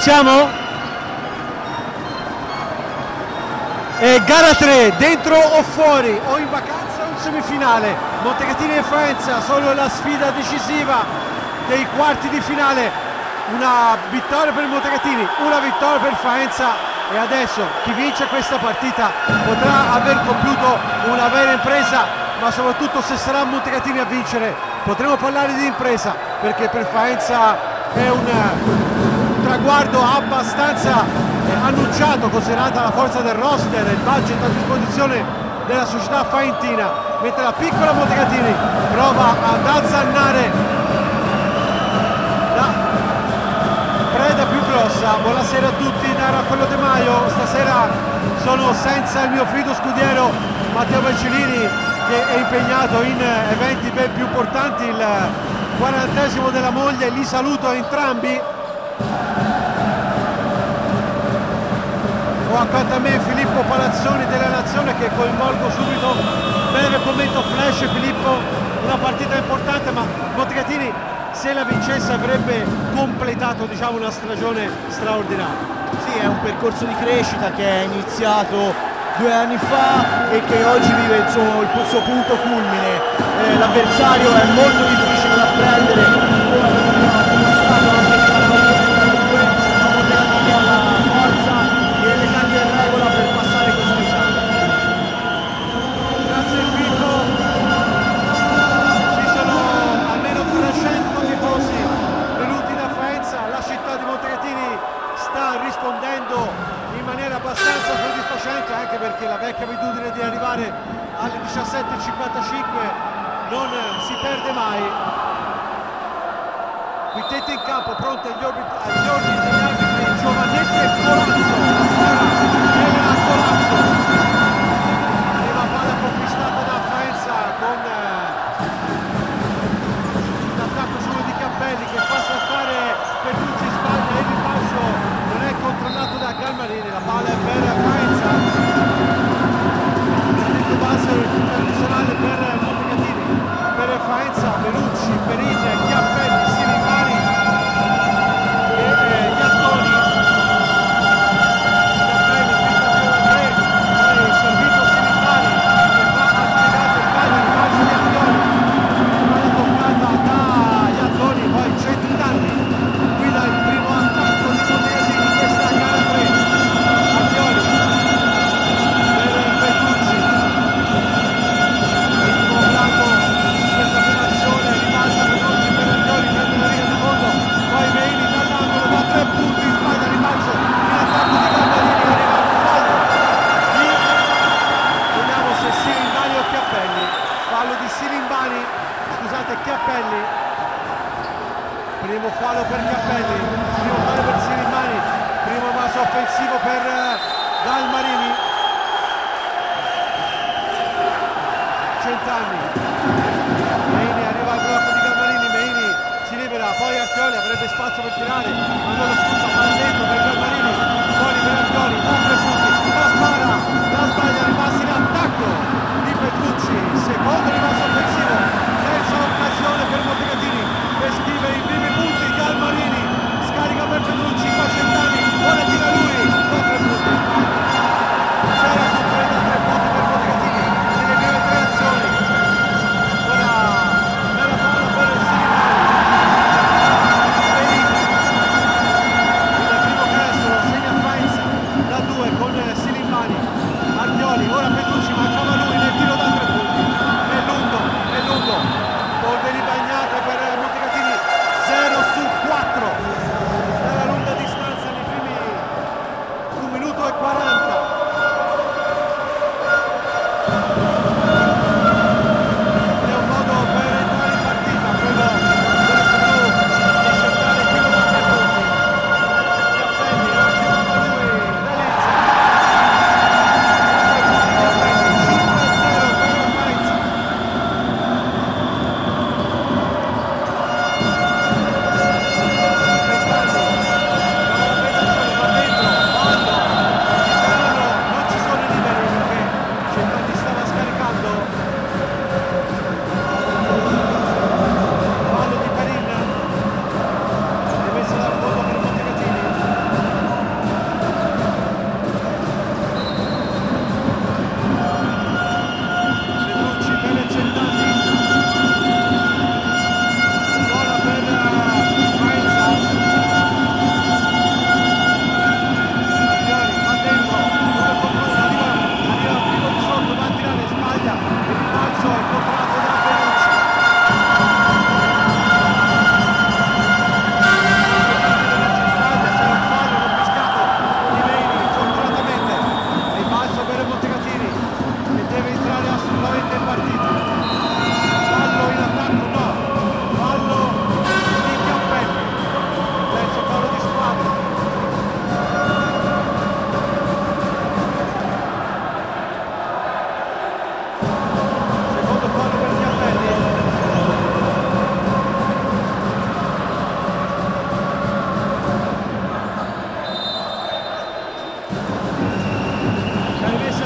Iniziamo? Gara 3, dentro o fuori, o in vacanza o in semifinale. Montecatini e Faenza sono la sfida decisiva dei quarti di finale. Una vittoria per il Montecatini, una vittoria per Faenza, e adesso chi vince questa partita potrà aver compiuto una vera impresa, ma soprattutto se sarà Montecatini a vincere potremo parlare di impresa, perché per Faenza è un traguardo abbastanza annunciato, considerata la forza del roster e il budget a disposizione della società faentina, mentre la piccola Montecatini prova ad azzannare la preda più grossa. Buonasera a tutti da Raffaello De Maio. Stasera sono senza il mio fido scudiero Matteo Beccellini, che è impegnato in eventi ben più importanti, il 40° della moglie. Li saluto a entrambi. Ho accanto a me Filippo Palazzoni della Nazione, che coinvolgo subito. Breve commento flash. Filippo, una partita importante, ma Montecatini, se la vincesse, avrebbe completato, diciamo, una stagione straordinaria. Sì, è un percorso di crescita che è iniziato 2 anni fa e che oggi vive il suo punto culmine. L'avversario è molto difficile da prendere, come abbiamo dimostrato anche Montecatini ha la forza e le carte in regola per passare questo esame. Grazie Filippo. Ci sono almeno 300 tifosi venuti da Faenza. La città di Montecatini sta rispondendo in maniera abbastanza soddisfacente, anche perché la vecchia abitudine di arrivare alle 17:55 non si perde mai. Quintetti in campo, pronti agli ordini degli arbitri. Giovannetti e Colazzo. Elena Colazzo. Prima palla conquistata da Faenza con l'attacco solo di Cappelli, che fa saltare Petrucci, sbaglia, il ribalzo non è controllato da Galmarini. La palla è per Faenza. Il base tradizionale per Montecatini. Per Faenza, Perucci, Perin, Chiappelli, Silivari e Iattoni. Chiappelli, Pittafiore 3, poi servito Silivari, che va a spiegare il taglio, il calcio di Iattoni. Palla toccata da Iattoni, poi Centanni guida il primo attacco di Montecatini in questa gara 3. Attioli per Petrucci. Questa operazione rimasta per oggi per Attioli, prende la riga di fondo, poi Meini dall'angolo da 3 punti, sbaglia, rimbalzo in attacco di Galmarini, arriva il fallo di, vediamo se Silimbani o Chiappelli, fallo di Silimbani, scusate, Chiappelli, primo fallo per Chiappelli, primo fallo per Silimbani, primo vaso offensivo per Galmarini. Centanni, Meini arriva al blocco di Galmarini, Meini si libera, poi Attioli avrebbe spazio per tirare, ma non lo sfrutta, palla dentro per Galmarini, fuori per Attioli, da 3 punti, la spara, la sbaglia, rimase in attacco di Petrucci, secondo rimasto offensivo, terza occasione per Montecatini per scrivere i primi punti. Galmarini scarica per Petrucci, qua Centanni, ora tira lui, da 3 punti, c'era su 3 da 3 punti per Montecatini nelle prime 3 azioni. Ora bella palla per Silivari, il primo canestro lo segna Faenza.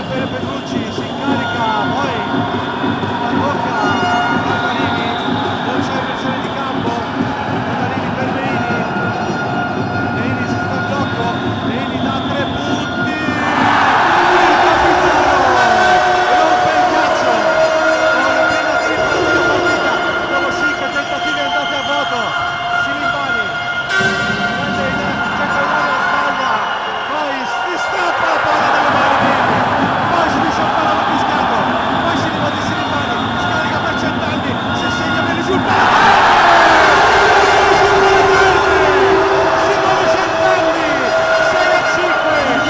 per Petrucci, si incarica, poi la tocca Barbarini, non c'è versione di campo, Barbarini per Leini, Leini si sta al blocco, Leini da 3 punti, il capitano rompe il ghiaccio, con la prima tripla della partita, dopo 5 tentativi andate a vuoto, Silimbani prende il getto in aria, sbaglia, poi si strappa la palla dalle mani di Leini, poi si riesce a fare l'abiscato, poi si arriva di Silimbani, scarica per Centanni, si segna bene sul palo, Simone Centanni, 6-5,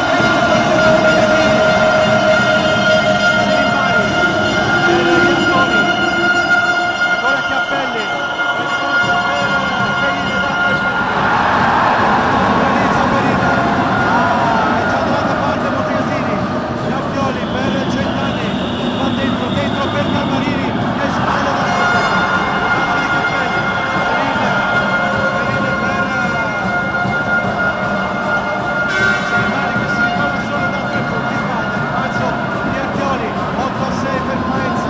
Silimbani, Riantoni, ancora Chiappelli, realizza Perina, è già dall'altra parte Montegatini, Campioli per Centanni, va dentro per Barbarini e sbaglia da sotto, calcio di Cappelli, Perina per Silimbani che si ritrova solo da 3 punti, sbaglia, rimbalzo di Artioli, 8-6 per Faenza,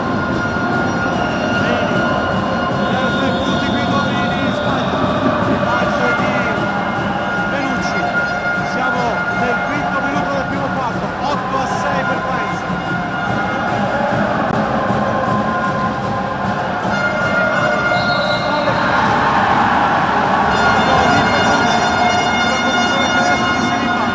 Leini, 3 punti più Domini, sbaglia, rimbalzo di Benucci, siamo nel quinto minuto del primo quarto, 8-6 per Faenza. Palle di Petrucci, sulla conduzione canestro di Silimbani.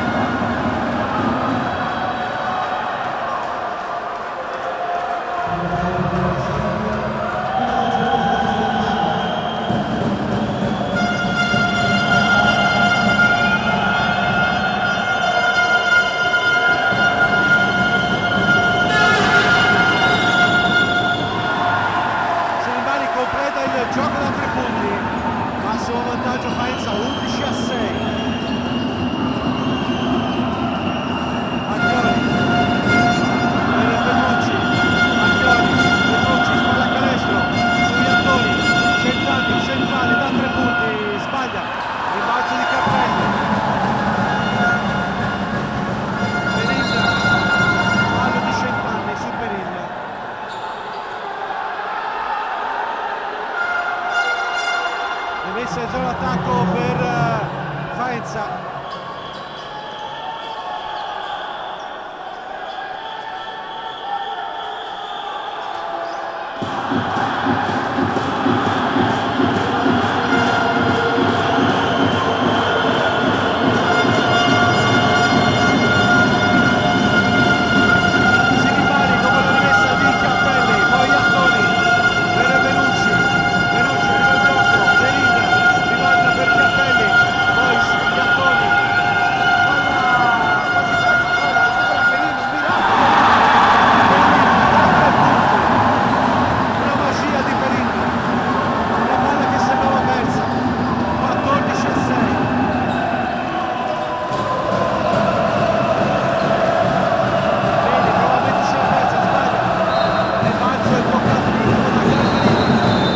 Silimbani completa il gioco da 3 punti, massimo vantaggio Faenza 11-6. Artioli per Petrucci, Petrucci spalla canestro su Iantoni, Centanni centrale da 3 punti, sbaglia, rimbalzo di Cappelli, Perin, fallo di Centanni su Perin. Rimessa in zona attacco per Faenza. Silimbani dopo la rimessa di Chiappelli, poi Antoni per Benucci, Benucci arriva il blocco, Perin ribalta per Chiappelli, poi Antoni, palla quasi ancora Perin, un miracolo, una magia di Perin, una palla che sembrava persa, 14-6. Leini prova a mettersi in mezzo, sbaglia, rimbalzo è bloccato di nuovo da Galmarini,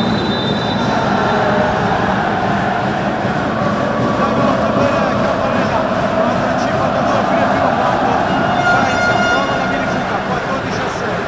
la lotta per Campanella, 4-52 fino al primo quarto, Faenza prova la verifica, 14-6.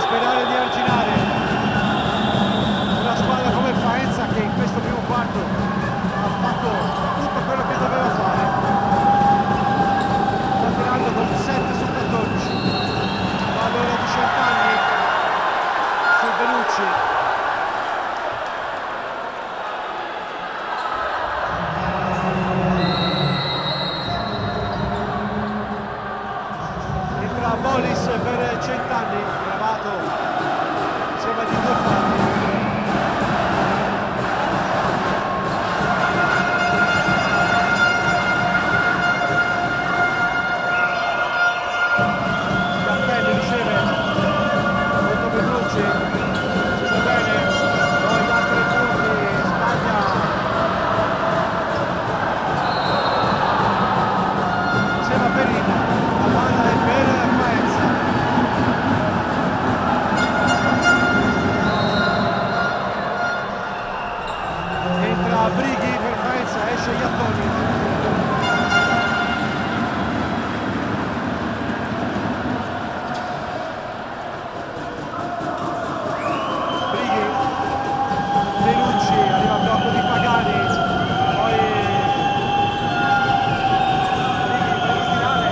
sperare di arginare una squadra come Faenza, che in questo primo quarto ha fatto tutto quello che doveva fare. Sta tirando con 7 su 14, valore di Centanni su Benucci. Entra Bolis per Centanni, gravato insieme di 2 falli. Brighi per Faenza, esce Iattoni. Brighi, Benucci, arriva al blocco di Pagani, poi Brighi per ritirare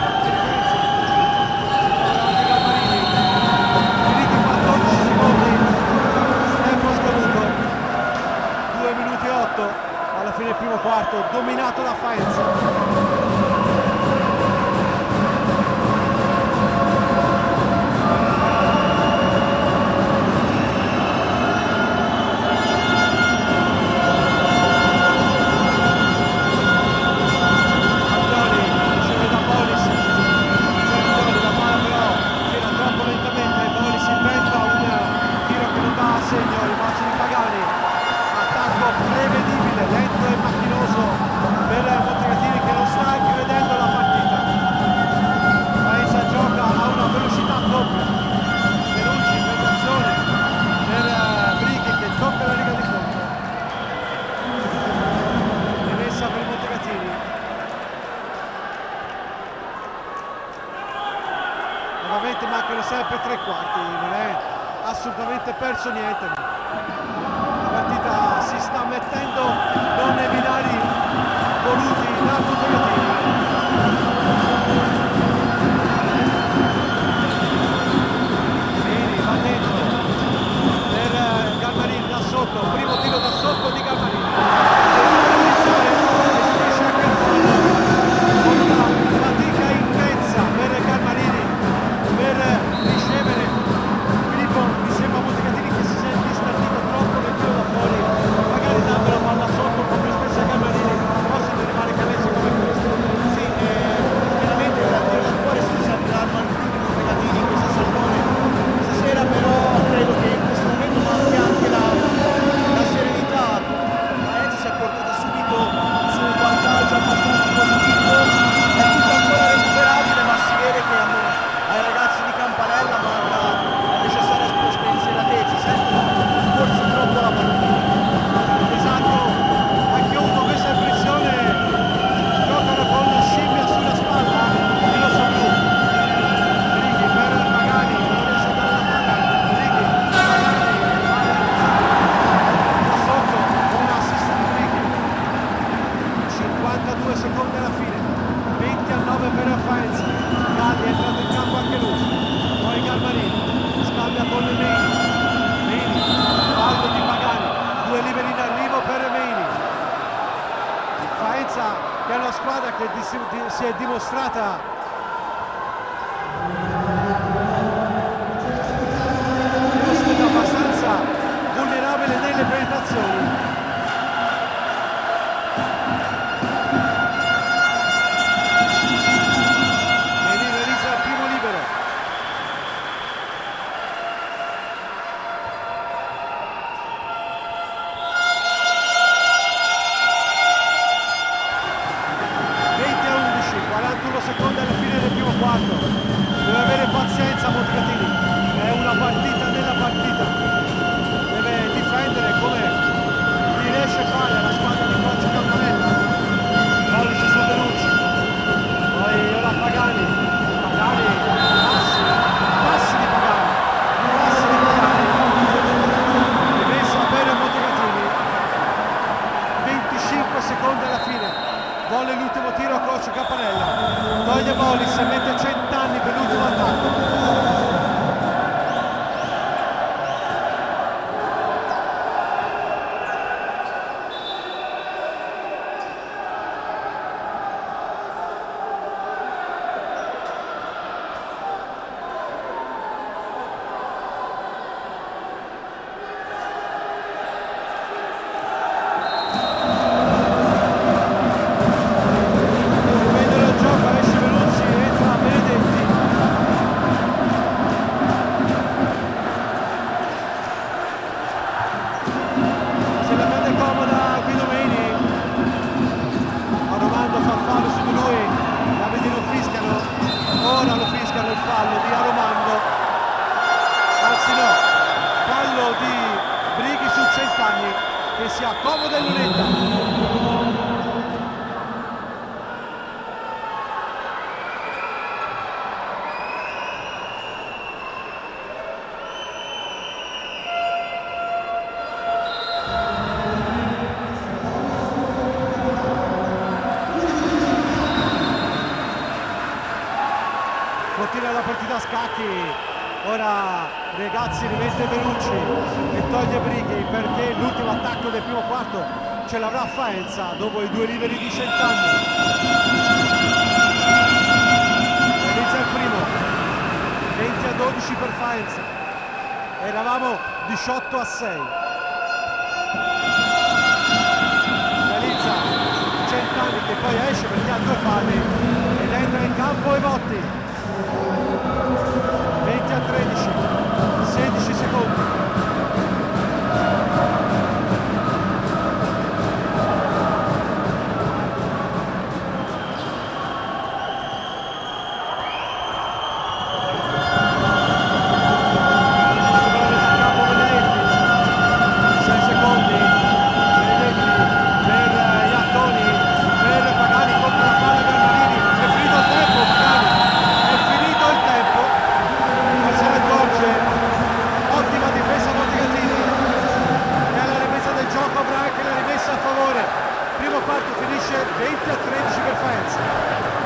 davanti Galmarini. Finiti 14 secondi, tempo scaduto. 2 minuti e 8 alla fine del primo quarto, dominato da Faenza. Antoni scende da Bolis, Antoni la palla però gira troppo lentamente, Bolis inventa un tiro che non dà a segno, rimbalzo di Pagani. Attacco prevedibile, lento e macchinoso per Montegatini, che non sta anche vedendo la partita. Faenza gioca a una velocità doppia. Benucci, mediazione per Brighi che tocca la riga di fondo. Rimessa per Montegatini. Ovviamente mancano sempre 3 quarti, non è assolutamente perso niente. La partita si sta mettendo non nei binari voluti da Montegatini. Mini va dentro per Galmarini da sotto, primo tiro da sotto di Galmarini. Esce anche il fallo con una fatica intensa per Galmarini per ricevere. Filippo, mi sembra Montegatini che si sente distardito troppo nel tiro da fuori, magari dando la palla sotto un po' più spesso a Galmarini, possono arrivare cadenze come queste. Sì, chiaramente il tiro da fuori si sempre l'arma al più di Montegatini in questo salone. Stasera però credo che in questo momento manchi anche la serenità. Faenza si è portata subito su un vantaggio abbastanza positivo, è tutto ancora recuperabile, ma si vede che ai ragazzi di Campanella manca la necessaria spensieratezza, sentono forse troppo la partita. Esatto, anche io ho avuto questa impressione. Giocano con la scimmia sulla spalla e lo so blu. Brighi per Pagani, non riesce a dare la palla. Brighi, Pagani, da sotto, un assist di Brighi. 52 secondi alla fine, 20-9 per Faenza. Galli è entrato in campo anche lui. Poi Galmarini scambia con Meini. Meini, fallo di Pagani, 2 liberi in arrivo per Meini. Faenza che è una squadra che si è dimostrata abbastanza vulnerabile nelle penetrazioni. Meini realizza il primo libero. Secondi alla fine del primo quarto, deve avere pazienza Montegatini, è una partita nella partita, deve difendere come li riesce a fare la squadra di Coach Campanella. Bolis su Benucci, poi ora Pagani, passi di Pagani, Volle l'ultimo tiro a Corcio Campanella, toglie Bolis e mette Centanni per l'ultimo attacco. Che si accomoda in lunetta. Continua la partita a scacchi. Ora Regazzi rimette Benucci e toglie Brighi, perché l'ultimo attacco del primo quarto ce l'avrà Faenza dopo i 2 liberi di Centanni. Inizia il primo, 20-12 per Faenza, eravamo 18-6. Realizza Centanni che poi esce perché ha 2 falli ed entra in campo Evotti. 20-13, 16 secondi. Finisce 20-13 per Faenza.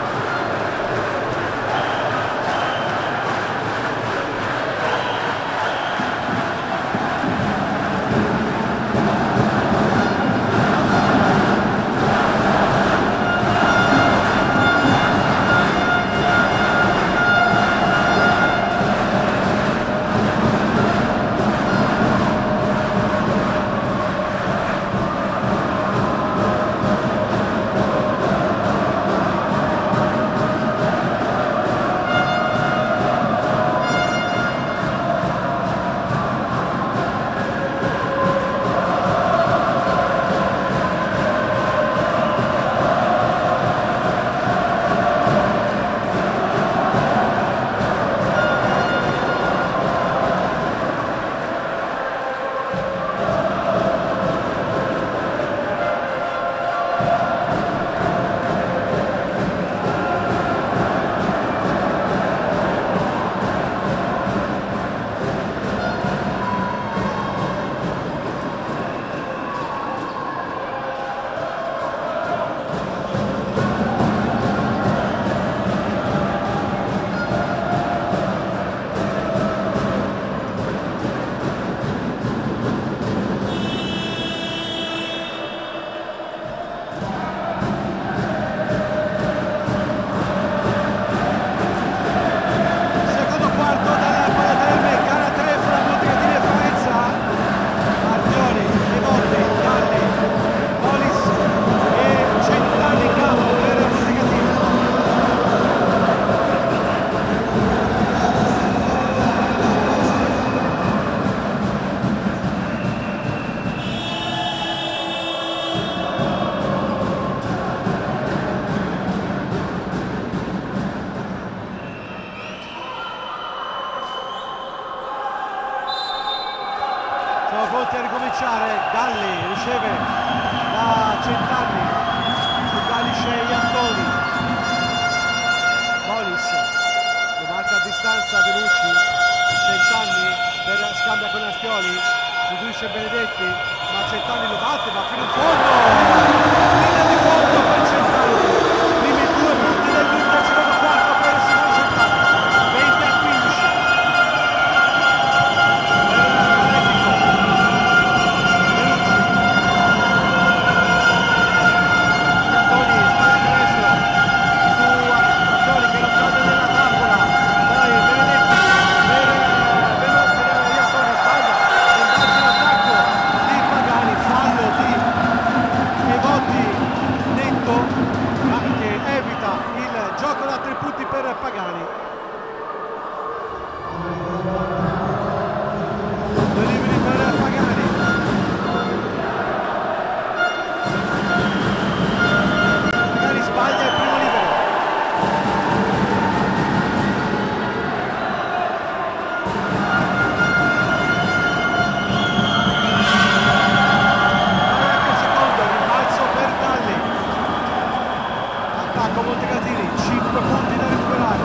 Siamo pronti a ricominciare. Galli riceve da Centanni, su Galli sceglie Antoni. Bolis lo marca a distanza Benucci. Centanni scambia con Archioli, subisce Benedetti, ma Centanni lo batte, va fino in fondo. Linea di fondo per Centanni. punti per Pagani. 2 liberi per Pagani. Pagani sbaglia il primo libero. Montecatini, 5 punti da recuperare.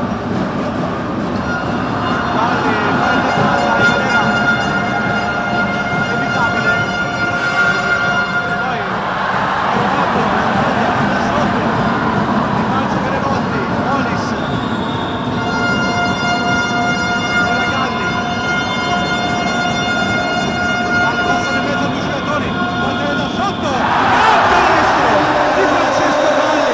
Galli prende palla in maniera inevitabile. E poi Ronaldo sbaglia da sotto. Rimbalzo per Remotti, Olis. Ora Galli. Galli passa nel mezzo a due giocatori. Battere da sotto. Grande destro di Francesco Galli.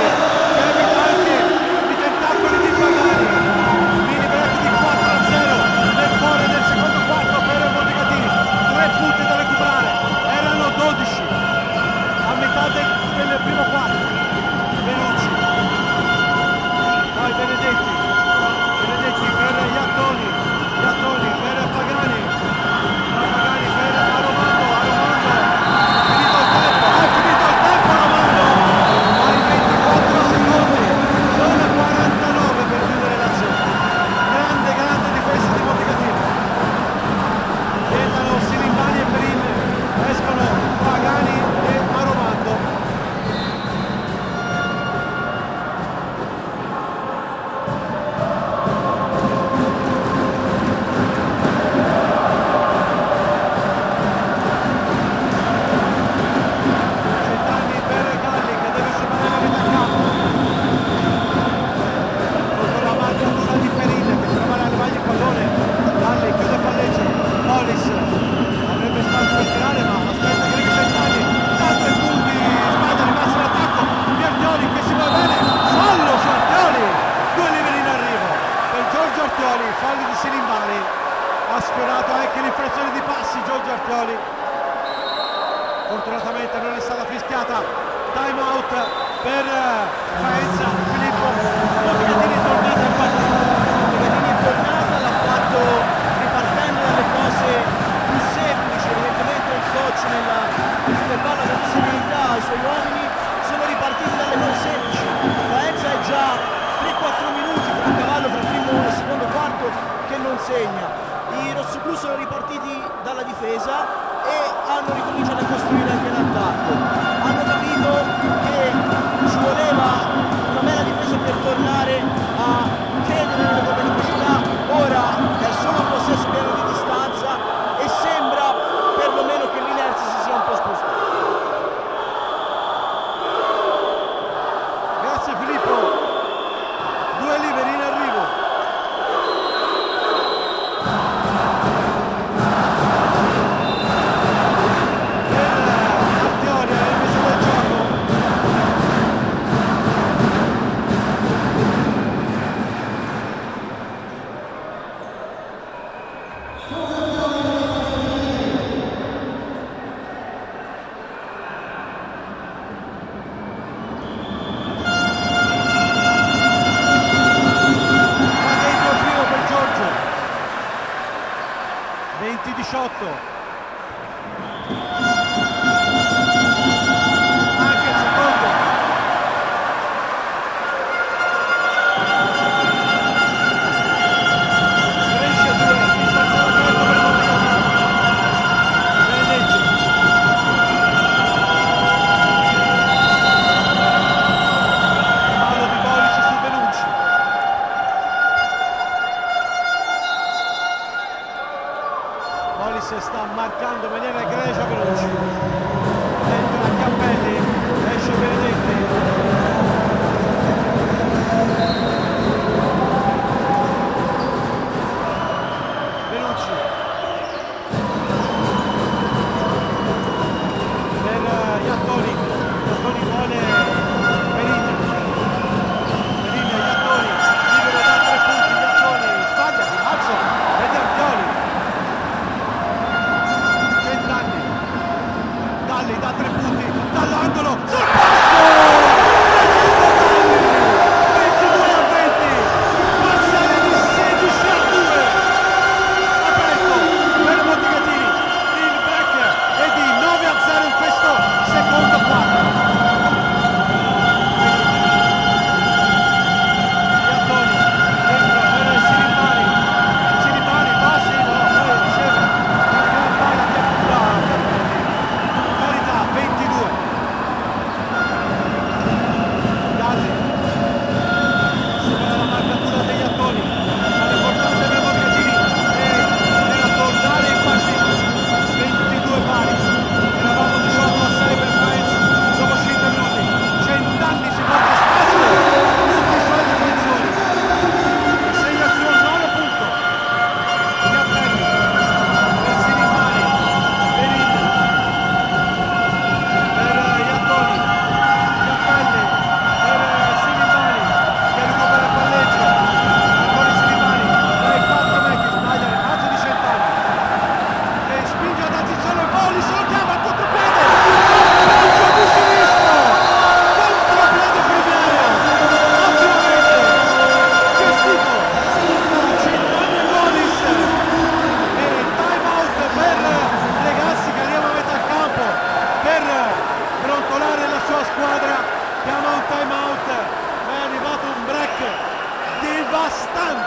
Di Pagani, mini break di 4-0 nel cuore del secondo quarto per Montecatini, 3 punti da recuperare, erano 12 a metà del primo quarto. Benucci, poi Benedetti per Iattoni per Pagani, Pagani per Aromando, finito il tempo Aromando, ai 24 secondi, sono 49 per chiudere l'azione. Grande difesa di Montecatini. Entrano Silimbani e Perin, escono Pagani e Aromando. Centanni per Galli che deve superare la metà campo. Sotto la marcatura di Perin che prova a levargli il pallone. Galli chiude il palleggio. Olis avrebbe spazio per tirare ma aspetta che arrivi Centanni. Da 3 punti, sbaglia, rimessa l'attacco. Artioli che si muove bene. Fallo su Artioli. 2 liberi in arrivo per Giorgio Artioli. Fallo di Silimbani. Ha sfiorato anche l'infrazione di passi Giorgio Artioli. Fortunatamente non è stata fischiata. Time out per Faenza. Filippo Montecatini è tornata in partita. Montecatini è tornata, l'ha fatto ripartendo dalle cose più semplici. Evidentemente il coach nell'intervallo ha dato serenità ai suoi uomini, sono ripartiti dalle cose semplici. Faenza è già 3-4 minuti fra un cavallo fra il primo e il secondo quarto che non segna. I rossoblu sono ripartiti dalla difesa e hanno ricominciato a costruire anche l'attacco. Hanno capito che ci voleva una bella difesa per tornare a credere nelle proprie capacità. Ora è solo un possesso pieno di distanza e sembra perlomeno che l'inerzia si sia un po' spostata. Grazie Filippo. 2 liberi in arrivo. Per Artioli alla rimessa del gioco.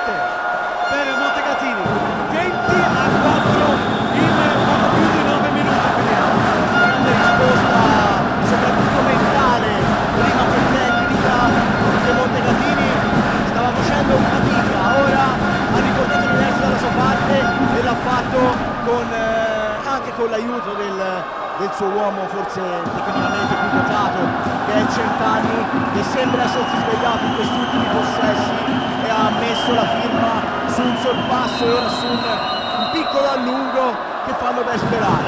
rete per Montecatini, 20-4 in poco più di 9 minuti. Grande risposta, soprattutto mentale, prima che tecnica, che Montecatini stava facendo fatica, ora ha riportato l'universo dalla sua parte e l'ha fatto anche con l'aiuto del suo uomo forse tecnicamente più dotato, che è Centanni, che sembra essersi svegliato in questi ultimi possessi e ha messo la firma su un sorpasso e ora su un piccolo allungo che fanno ben sperare.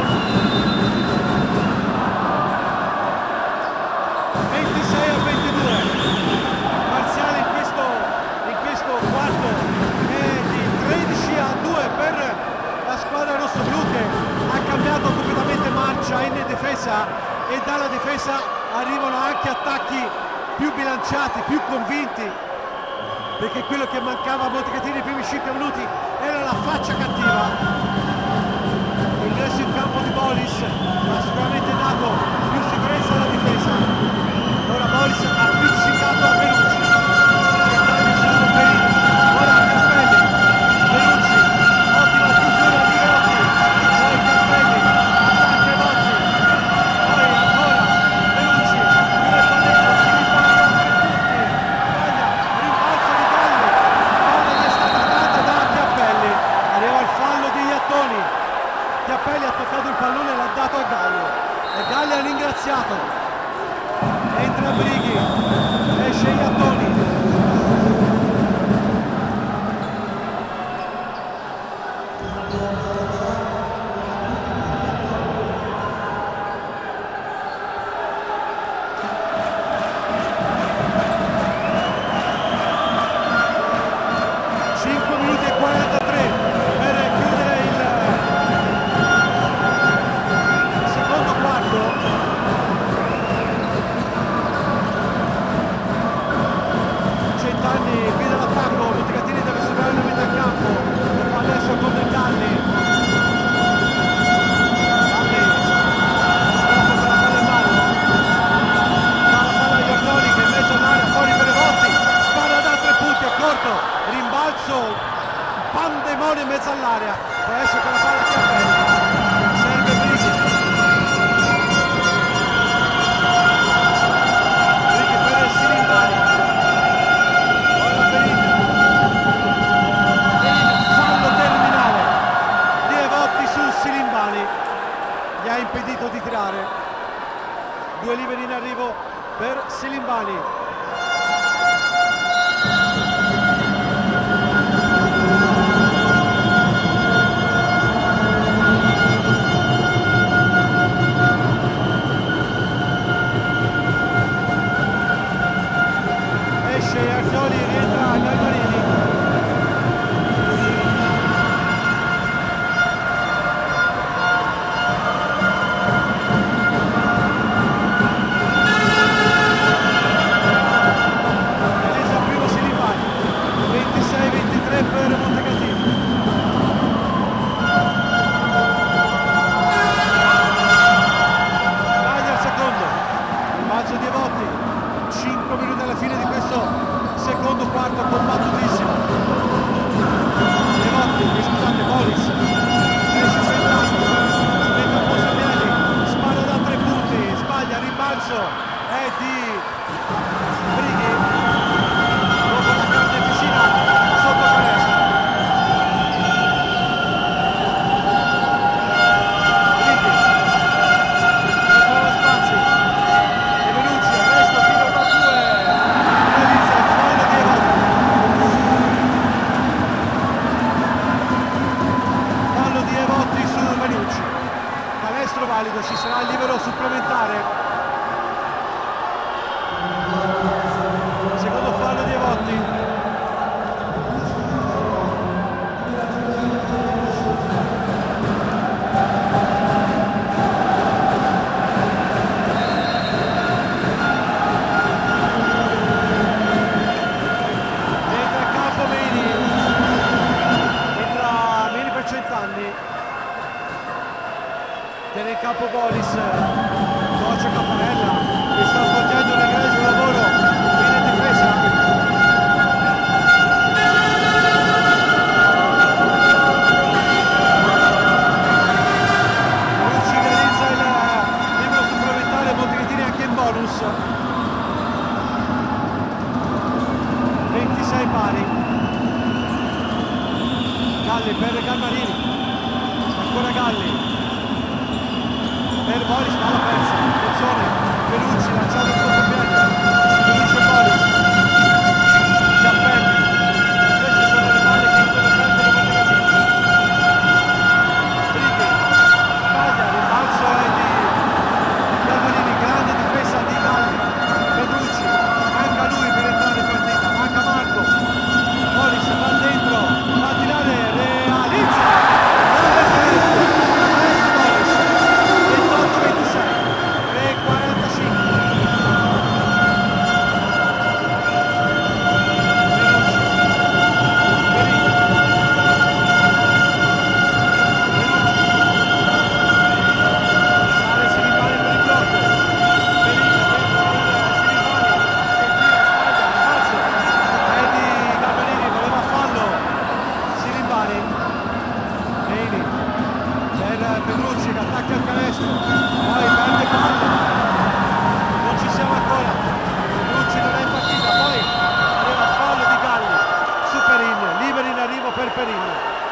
26-22, parziale in questo quarto è di 13-2 per la squadra rossoblu, che ha cambiato completamente marcia in difesa, e dalla difesa arrivano anche attacchi più bilanciati, più convinti, perché quello che mancava a Montecatini nei primi 5 minuti era la faccia cattiva. L'ingresso in campo di Bolis ha sicuramente dato più sicurezza alla difesa. Ora Bolis ha appiccicato a Benucci, ora a Cappelli, Benucci, ottima chiusura di Rotti, poi Cappelli, attacca Rotti, poi ancora Benucci, chiude il palletto, si ripara tutti, sbaglia, rimbalzo di Galli, palla che è stata data da Cappelli, arriva il fallo di Iattoni, Cappelli ha toccato il pallone e l'ha dato a Galli, e Galli ha ringraziato, entra Brighi, esce Iattoni. Pandemonio in mezzo all'area, può essere con la palla che serve Brighi per Silimbani, ora Perin, fallo terminale di Evotti su Silimbani, gli ha impedito di tirare. 2 liberi in arrivo per Silimbani. Arcioli, rientra Galmarini. Elisa primo Silimbani, 26-23 per Montecatini. Sbaglia il secondo, rimbalzo di Evotti, 5 minuti alla fine di questo secondo quarto combattutissimo. Scusate, Bolis esce sentato, mette a posto piedi, spara da 3 punti, sbaglia, rimbalzo è di Brighi dopo la grande piscina sotto canestro. Brighi non trova spazi, De Benucci, arresto, tiro da 2, realizza il fallo di Evotti. pari. Galli per Galmarini, ancora Galli per Boris, palla persa, attenzione, Pelucci lanciato in contropiede, finisce Boris, Cappelli, queste sono le palle che devono prendere Montegatini. Brighi, sbaglia, rimbalzo è di Galmarini, grande difesa di Galli, Petrucci, manca lui per entrare in partita, manca Marco, Boris va dentro, va a tirare, realizza, grande canestro, Boris, 28-26, 3-45. Petrucci che attacca il canestro, poi perde palla, non ci siamo ancora, Petrucci non è in partita, poi arriva fallo di Galli su Perin, liberi in arrivo per Perin.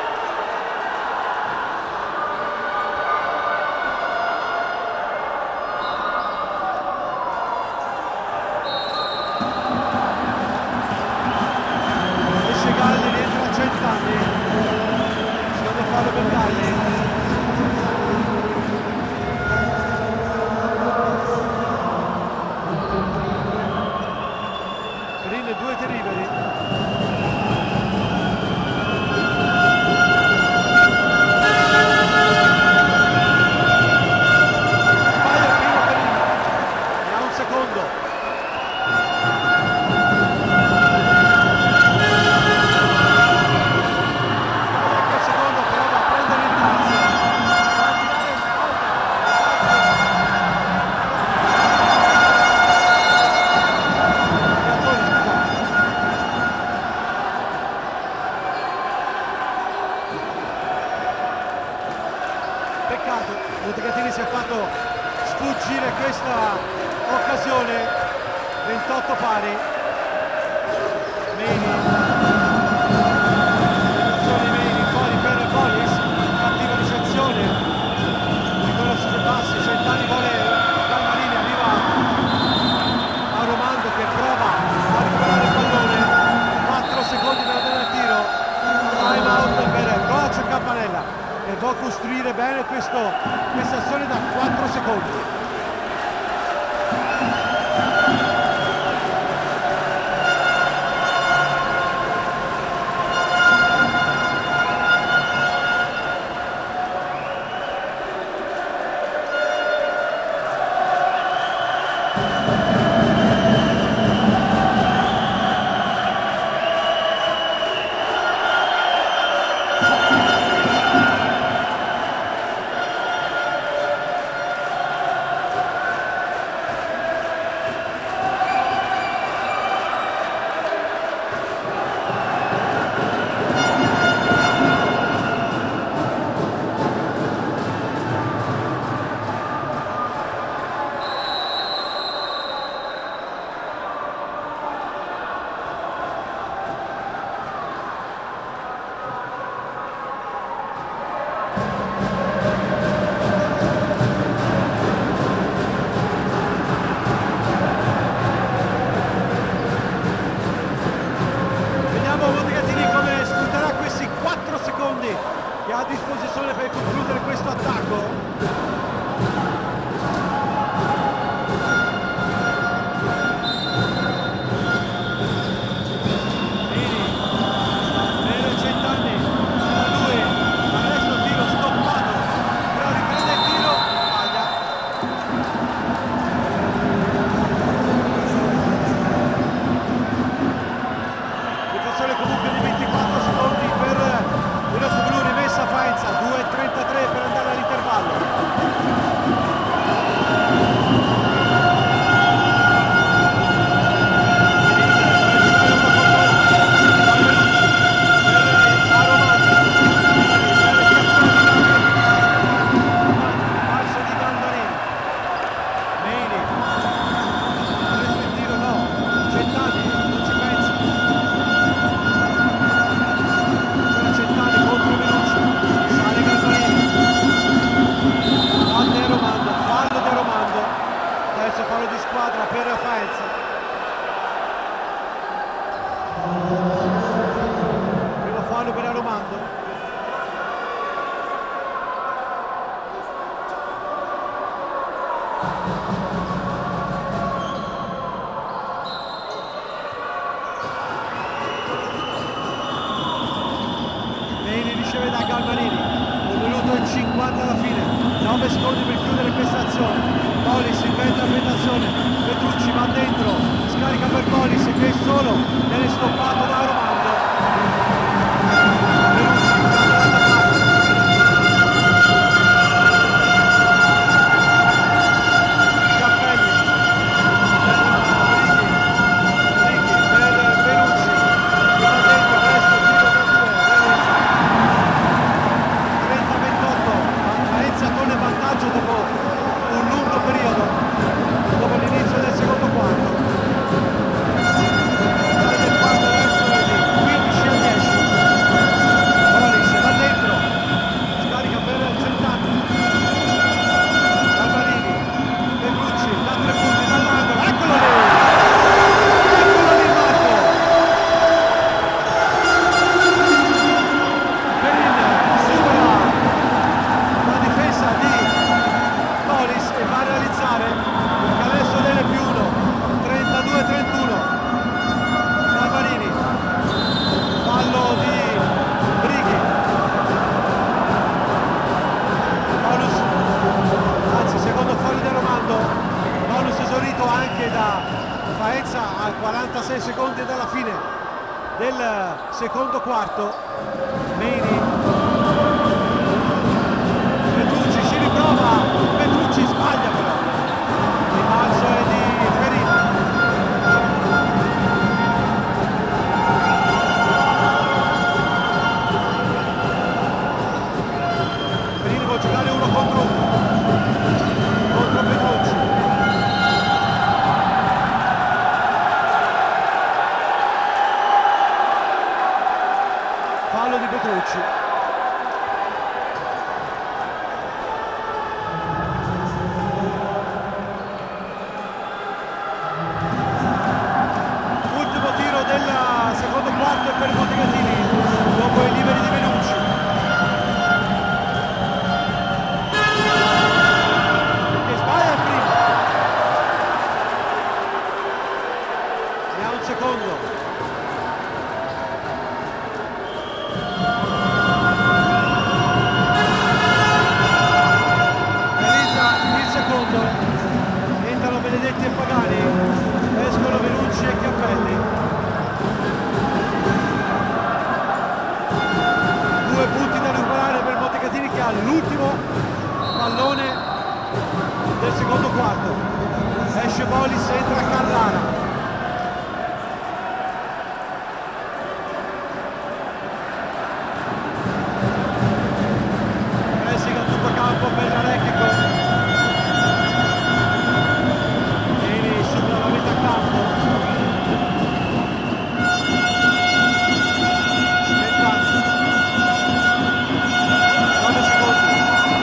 Esce Galli, rientra a Centanni, secondo fallo per Galli. Due deliberi. Sbaglia il primo Perin e ha un secondo. Sbaglia il secondo, però va a prendere il terzo. Peccato, Montegatini si è fatto sfuggire questa occasione, 28 pari. Meini, attenzione Meini, fuori per Boris, cattiva ricezione, riconosce sui passi, Centanni vuole, Galmarini arriva a Romando che prova a recuperare il pallone, 4 secondi per andare al tiro, time out per Coach Campanella. E può costruire bene questa azione da 4 secondi. Primo fallo per Aromando. Meini riceve da Galmarini, 1 minuto e 50 alla fine, 9 secondi per chiudere questa azione. Bolis inventa l'orientazione, Petrucci va dentro, scarica per Bolis che è solo, viene stoppato da Aromando. Petrucci Cappelli Righi per Petrucci che va dentro, presto, tiro per 2, 30-28, Faenza con il vantaggio dopo un lungo periodo, dopo l'inizio del secondo quarto. Del quarto verso 15-10. Bolis va dentro, scarica per Centanni. Galmarini, Petrucci, da 3 punti dall'angolo, eccolo lì! Eccolo lì Marco! Perin supera la difesa di Bolis e va a realizzare il canestro delle più 1, 32-31. Galmarini, fallo di Righi, bonus, anzi secondo fallo di Aromando, bonus esaurito anche da Faenza a 46 secondi dalla fine del secondo quarto. Meini, Petrucci ci riprova, Petrucci sbaglia però, il balzo è di Perin. Perin vuole giocare 1 contro 1 contro Petrucci. Fallo di Petrucci. Ultimo tiro del secondo quarto per Montecatini dopo i liberi di Venucci. Che sbaglia il primo. Ne ha un secondo. Realizza il secondo. Entrano Benedetti e Pagani, escono Venucci e Cappelli. 2 punti da recuperare per Montecatini che ha l'ultimo pallone del secondo quarto. Esce Bolis, entra Carrara. Pressing a tutto campo per Larecchico. Meini supera la metà campo. Centanni. 9 secondi.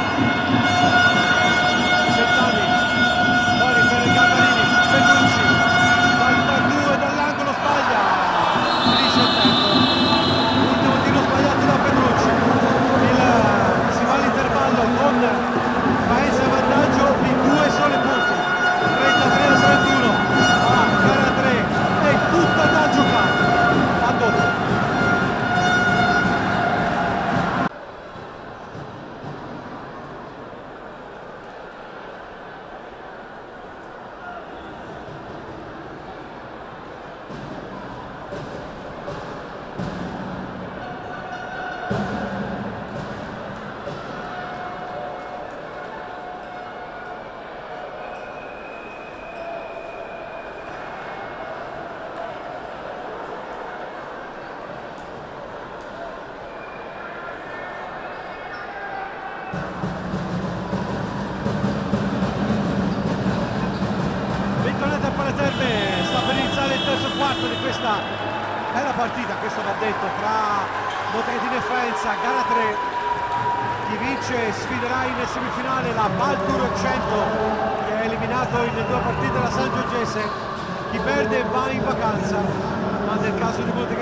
Centanni. Fuori per Galmarini. Petrucci. Da 2 dall'angolo sbaglia. Finisce il tempo. Ultimo tiro sbagliato da Petrucci. Si va all'intervallo con Faenza in vantaggio di 2 soli punti. 33-31 a gara 3. È tutta da giocare. A dopo. Bentornati a Palaterme, sta per iniziare il terzo quarto di questa bella partita, questo va detto, tra Montecatini e Faenza, gara 3. Chi vince sfiderà in semifinale la Baldur 100 che è eliminato in 2 partite dalla Sangiorgese. Chi perde va in vacanza, ma nel caso di Montecatini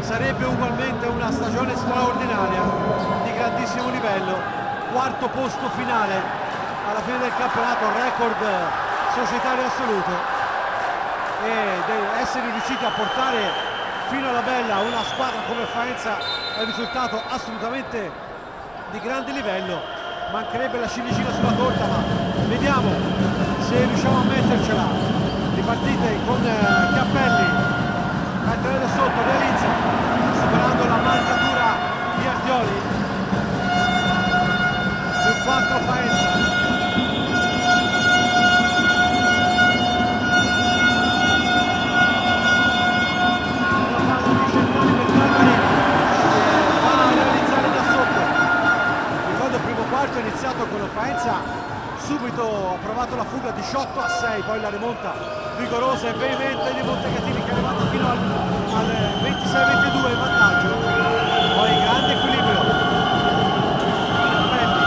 sarebbe ugualmente una stagione straordinaria, di grandissimo livello, quarto posto finale alla fine del campionato, record societario assoluto, e essere riusciti a portare fino alla bella una squadra come Faenza è un risultato assolutamente di grande livello. Mancherebbe la ciliegina sulla torta, ma vediamo se riusciamo a mettercela. Ripartite con Chiappelli, mentre da sotto realizza, superando la marcatura di Artioli, più 4 Faenza. È iniziato con Faenza, subito ha provato la fuga 18-6, poi la rimonta vigorosa e veemente di Montecatini, che è arrivato fino al 26-22 in vantaggio, poi grande equilibrio. Belli.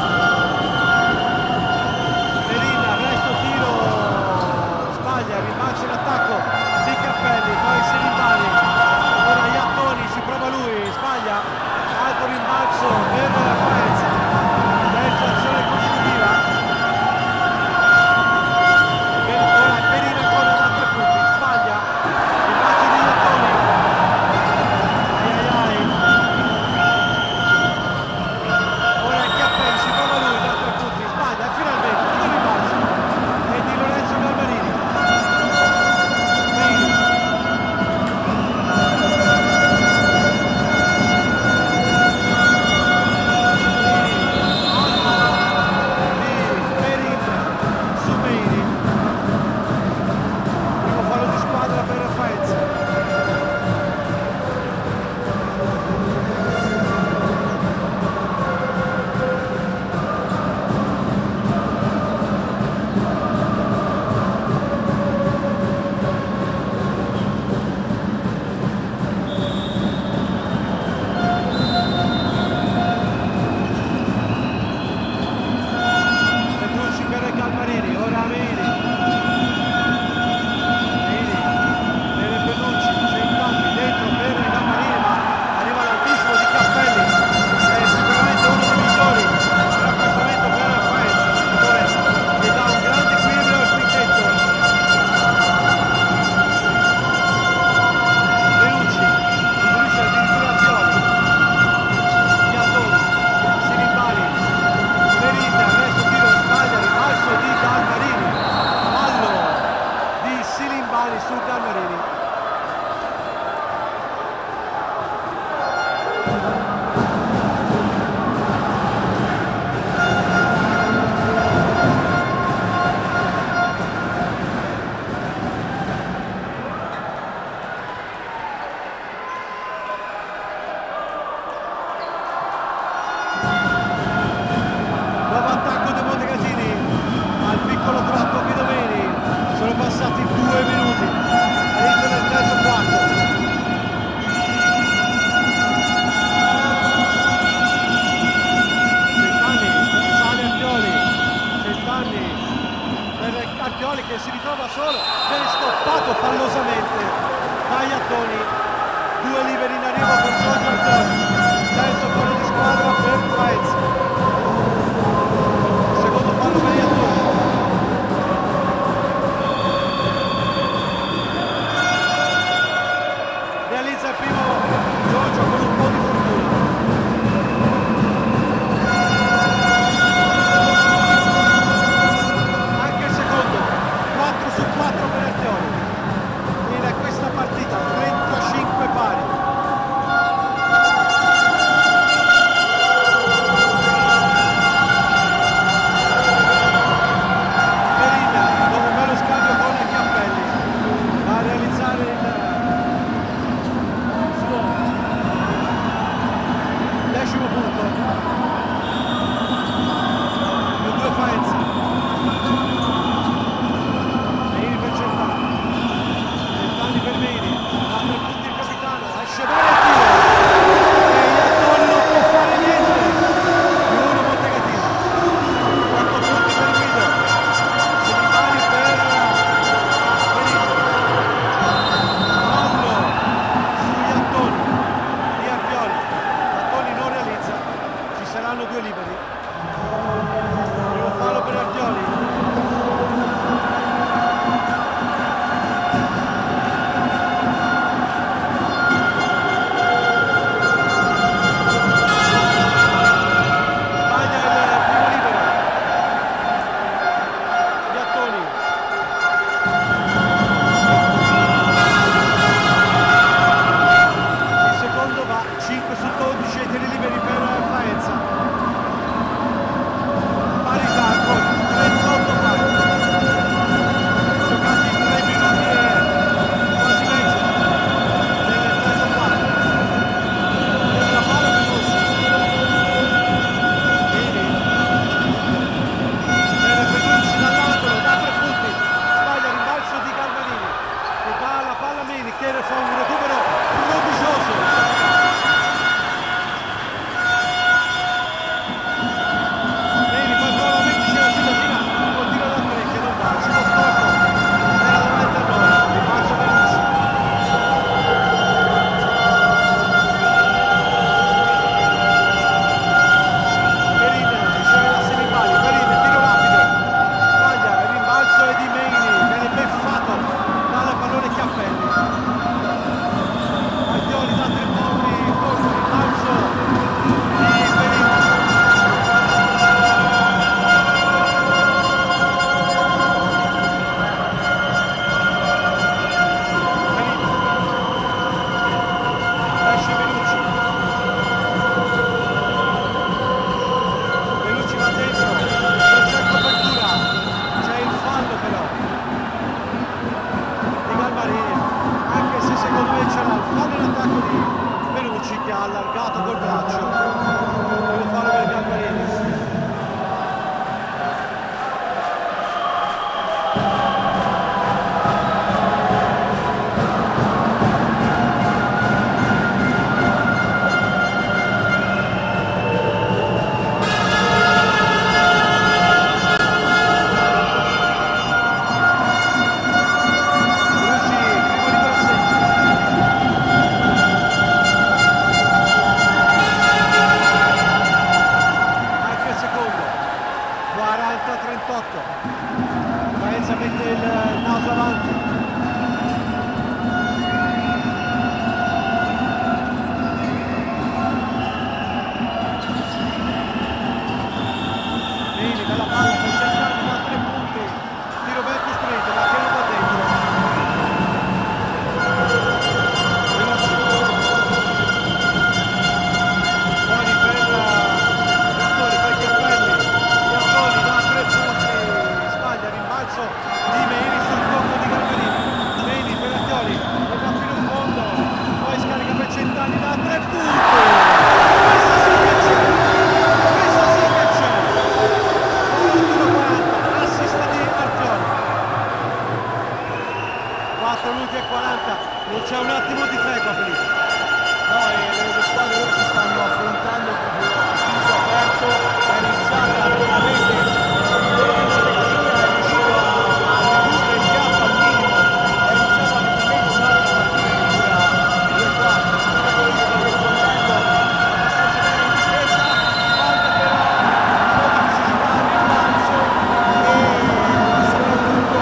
Merina, resto tiro, sbaglia, rimbalzo in attacco di Cappelli, poi Selimbani, ora Iattoni, ci prova lui, sbaglia, alto rimbalzo per Faenza. Azione consecutiva, ora Perina ancora da 3 punti, sbaglia il bacio di Iattoni, ora è Chiappelli, si trova lui da 3 punti, sbaglia e finalmente il rimbalzo è di Lorenzo Galmarini. Che si ritrova solo, viene stoppato fallosamente da Iattoni, 2 liberi in arrivo con Giorgio Artioli, terzo fuori di squadra per Faenza, secondo fallo per Iattoni. Realizza il primo Giorgio con un po' di fortuna. Su 4 per Artioli in questa partita, 35 pari. Perina, dopo un bello scambio con Chiappelli, va a realizzare il suo 10° punto, più 2 Faenza. Fermini, a 3 punti il capitano, esce bene il tiro e Iattoni non può fare niente, più 1 Montecatini, 4 punti per Guido, Selimbani per Perino, fallo su Iattoni. Belvedere fa un recupero prodigioso. Meni poi prova a mettersi la cittadina, col tiro da 3 che non va, sullo storto, era davanti a noi, Rimbalzo Venucci. Perin riceve la semipali, Perin tiro rapido, sbaglia, il rimbalzo è di Meni, viene beffato dalla pallone Chiappelli. Aglioli da 3 punti, colpo, rimbalzo di Perin. Esce Venucci. Venucci va dentro, non c'è copertura, c'è il fallo però di Galmarini, anche se secondo me c'era il fallo in attacco di Venucci che ha allargato col braccio. Quello fallo per Galmarini. Venucci, primo di Grassetti. Anche il secondo. 40-38. Faenza mette il naso avanti. Meni, bella palla per Centani da 3 punti. Tiro ben costruito, ma che non va dentro. Venucci. Fuori per Gattoni, per Chiappelli. Gattoni da 3 punti. Sbaglia, rimbalzo di Meni sul colpo di Galmarini. Meni per Gattoni, e va fino in fondo. Poi scarica per Centani da 3 punti. Questa sì che c'è. Questa sì che c'è. 41-40, assist di Arpioli. 4 minuti e 40, non c'è un attimo di tregua, Filippo. No, le due squadre ora si stanno affrontando proprio a viso aperto, è iniziata veramente è riuscito a ridurre il gap al minimo, è iniziata veramente un'altra partita che dura 2 quarti, il giocatore sta rispondendo abbastanza bene in difesa, manca però un po' di fisicità al rimbalzo e soprattutto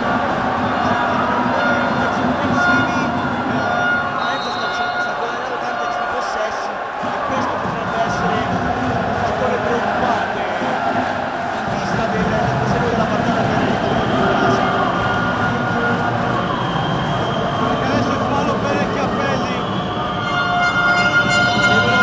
riflessi offensivi. Faenza sta guadagnando tanti extra possessi e questo potrebbe essere un fattore preoccupante in vista del proseguo della partita per il Brasi. Perché adesso il fallo per Chiappelli. Libero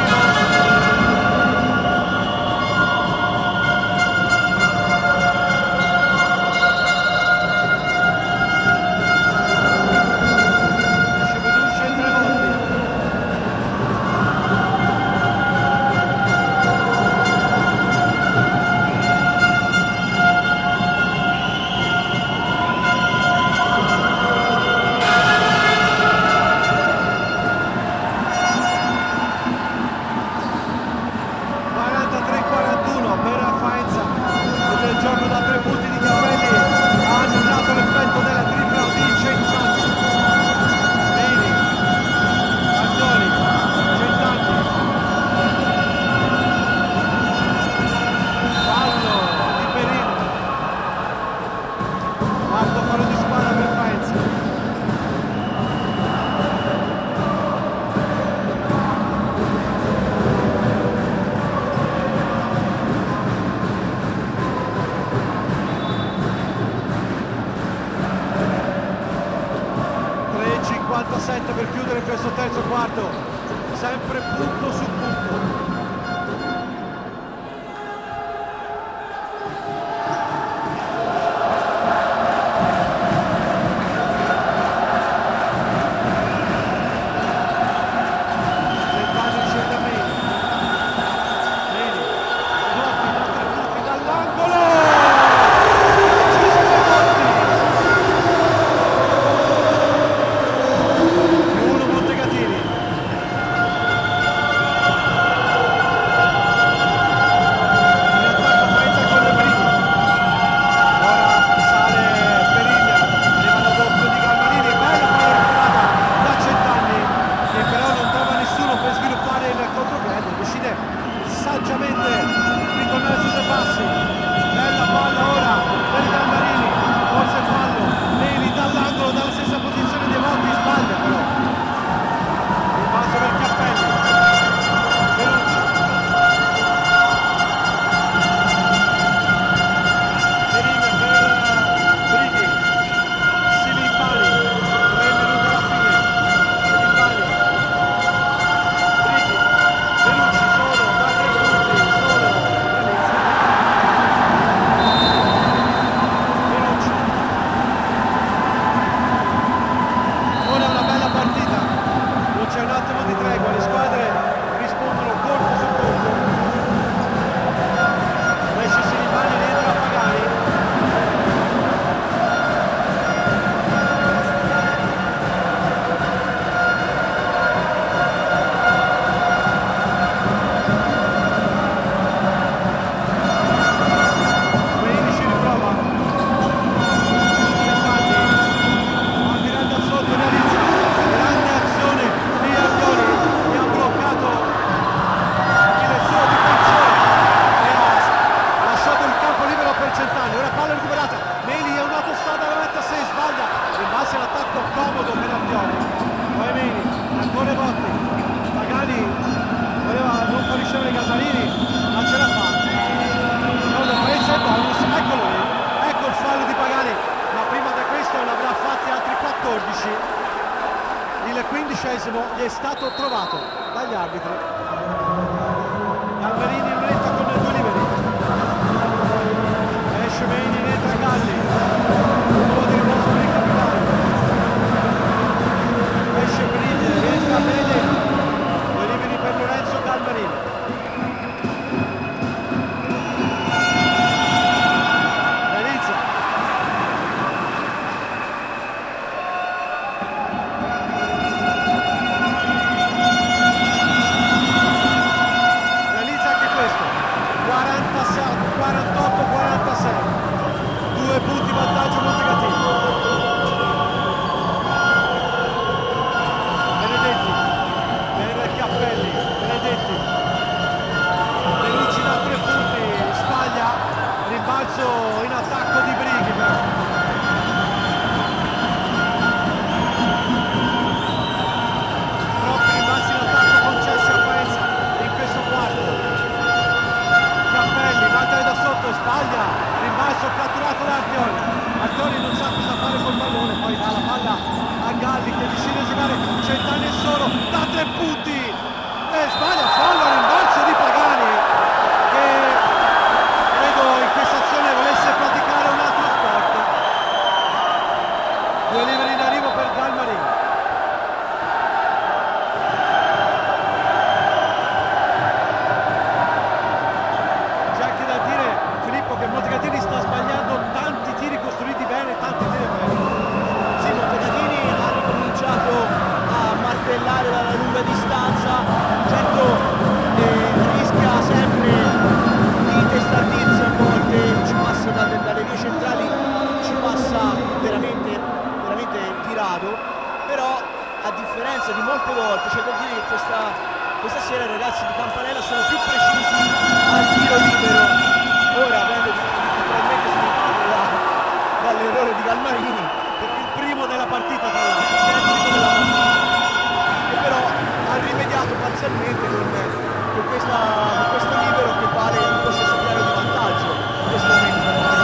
Giuntino. Esce Venucci e Tremonti. Per Faenza, il gioco da 3 punti di Chiappelli ha annullato l'effetto della tripla di Centanni. Meni, Aglioli, Centanni, fallo di Perin, quarto fallo di squadra per Faenza. Per chiudere questo terzo quarto, sempre punto su punto. Centanni scende a Meni. Meni, Dotti da 3 punti dall'angolo. Cisco Dotti. il 15esimo gli è stato trovato dagli arbitri. Galmarini in retta con 2 liberi, esce Meni, entra Galli, un po' di riposo per il capitano, esce Briglia, rientra Benedetti, 2 liberi per Lorenzo Galmarini. In attacco di Brighi però. Troppi rimbalzi in attacco concessi a Faenza in questo quarto. Cappelli batte da sotto, sbaglia, rimbalzo catturato da Artioli. Artioli non sa cosa fare col pallone, poi dà la palla a Galli che decide di giocare Centani solo da 3 punti e sbaglia, fallo, rimbalzo di Pagani che in questa azione volesse praticare un altro sport. 2 liberi in arrivo per Galmarini. C'è anche da dire, Filippo, che Montecatini sta sbagliando tanti tiri costruiti bene, tanti tiri bene. Sì, Montecatini ha ricominciato a martellare dalla lunga distanza, certo rischia sempre di testardirsi a volte, ci passa dalle vie centrali, ci passa veramente tirato, però a differenza di molte volte c'è da dire che questa sera i ragazzi di Campanella sono più precisi al tiro libero. Ora avendo naturalmente smentito dall'errore di Galmarini, Perché il primo della partita tra l'altro, che è il primo della partita, che però ha rimediato parzialmente con questo libero che vale un possesso chiaro di vantaggio in questo momento.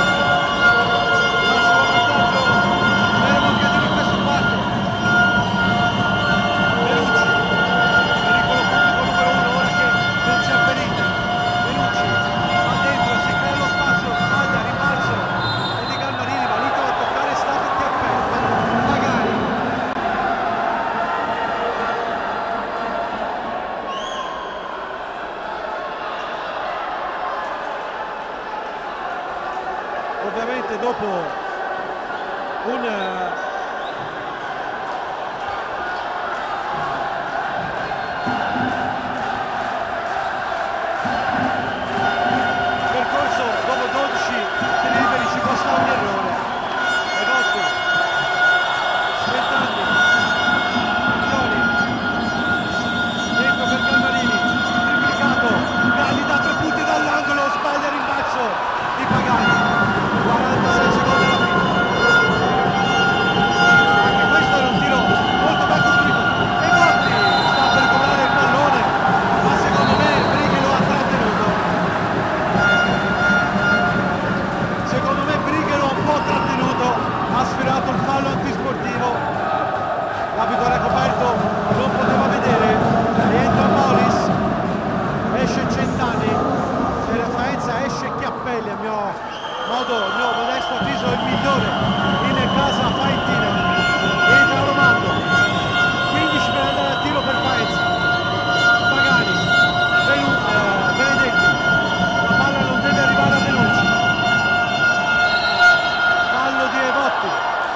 Ovviamente dopo un percorso, dopo 12 tiri liberi ci può stare un errore. Ed ottimo. Centanni, Artioli, dentro per Galmarini, triplicato, Galli da 3 punti dall'angolo, sbaglia il rimbalzo di Pagani. 46 secondi alla fine. Anche questo era un tiro molto ben costruito. E Gotti sta per recuperare il pallone, ma secondo me Brighi lo ha trattenuto. Secondo me Brighi lo ha un po' trattenuto, ha sfiorato il fallo antisportivo. L'abito era coperto, non poteva vedere. Rientra Molis, esce Centanni, c'era Faenza, esce Chiappelli, a mio modesto avviso il migliore in casa faentina. Entra Romando, 15 per andare a tiro per Faenza. Pagani, Benedetti, la palla non deve arrivare a Venucci. Fallo di Evotti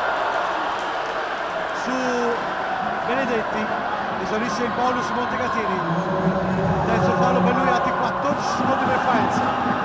su Benedetti, esaurisce il bonus Montecatini. Terzo fallo per lui, altri 14 secondi per Faenza.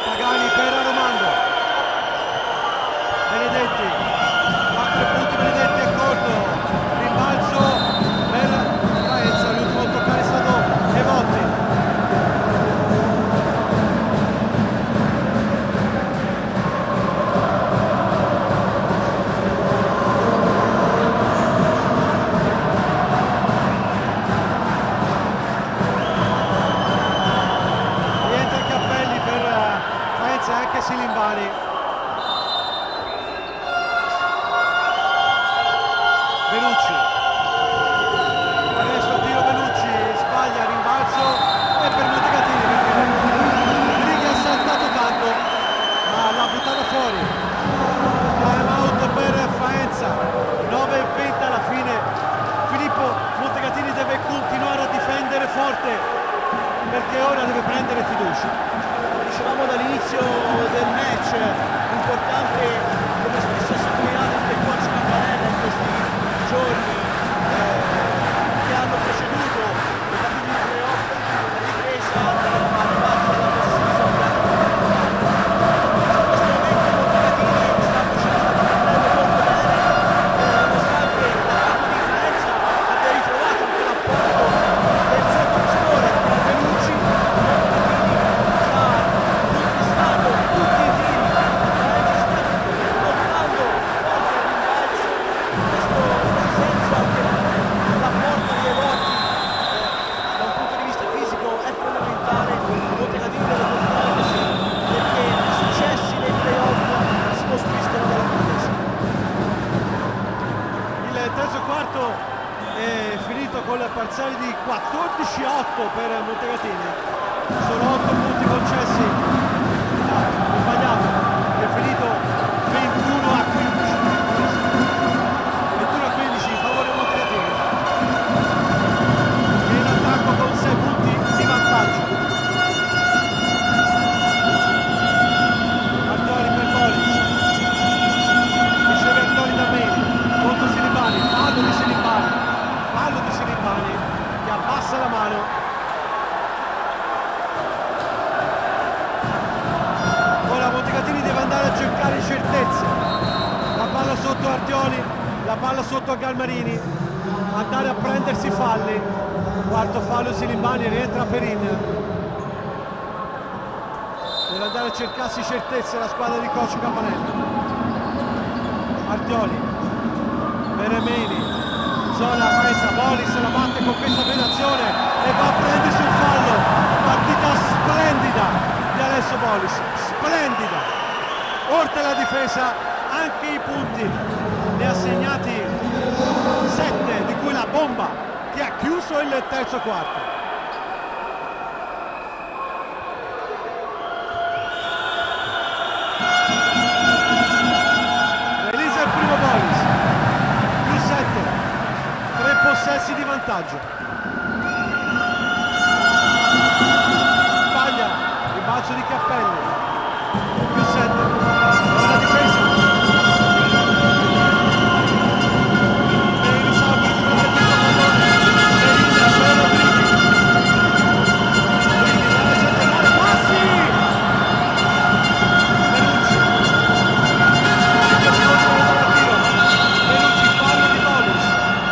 Pagani per Aromando. Benedetti, 4 punti Benedetti è corto, rimbalzo per Faenza, l'ultimo a toccare è stato Evotti. Rientra Cappelli per Faenza e anche Silimbani. Benucci, adesso tiro Benucci, sbaglia, rimbalzo e per Montecatini Brighi ha saltato tanto ma l'ha buttata fuori. Time out per Faenza, 9:20 alla fine. Filippo Montecatini deve continuare a difendere forte perché ora deve prendere fiducia. Dicevamo dall'inizio del match, importante, come spesso ha sottolineato anche il coach Campanella in questi giorni che hanno preceduto le partite di playoff, la ripresa arrivata dalla post-season. In questo momento Montecatini sta prendendo molto bene, nonostante l'attacco di Faenza abbia ritrovato anche l'apporto del suo top scorer Benucci. Montecatini sta conquistando tutti i tiri, Faenza sta lottando forte al rimbalzo. In questo senso anche l'apporto di Evotti da un punto di vista fisico è fondamentale. Montecatini deve continuare così perché i successi nei playoff si costruiscono dalla difesa. Il terzo quarto è finito con il parziale di 14-8 per Montecatini. Sono 8 punti concessi. Ho sbagliato, è finito 21-15. 21-15 in favore Montecatini. E in attacco con 6 punti di vantaggio. Artioli per Bolis. Riceve Artioli da Meni. Contro Silimbani. Fallo di Silimbani. Fallo di Silimbani che abbassa la mano. Ora Montecatini deve andare a cercare certezze. La palla sotto Artioli, la palla sotto a Galmarini, andare a prendersi falli. Quarto fallo Silimbani, rientra Perin. Deve andare a cercarsi certezze la squadra di coach Campanella. Artioli per Meni, zona Faenza, Bolis la batte con questa penetrazione e va a prendersi un fallo. Partita splendida di Alessio Bolis, splendida. Oltre alla difesa anche i punti, ne ha segnati 7, di cui la bomba che ha chiuso il terzo quarto. Release il primo Bolis, più 7, 3 possessi di vantaggio. Sbaglia, rimbalzo di Cappelli, più 7, buona difesa. Meni sa per passi! Benucci, Benucci, fallo di Bolis.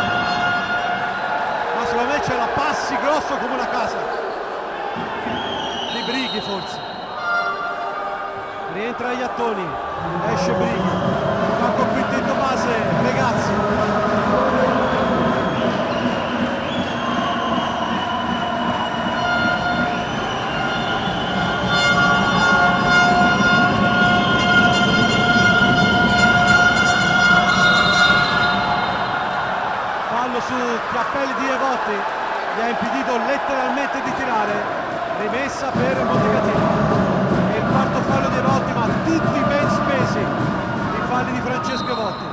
Ma secondo me c'è la passi grosso come una casa. Di Brighi forse. Rientra Iattoni, esce Brighi, va con quintetto base, Regazzi. Fallo su Cappelli di Evotti, gli ha impedito letteralmente di tirare, rimessa per Montecatini. E il quarto fallo di Evotti, ma tutti ben spesi i falli di Francesco Evotti.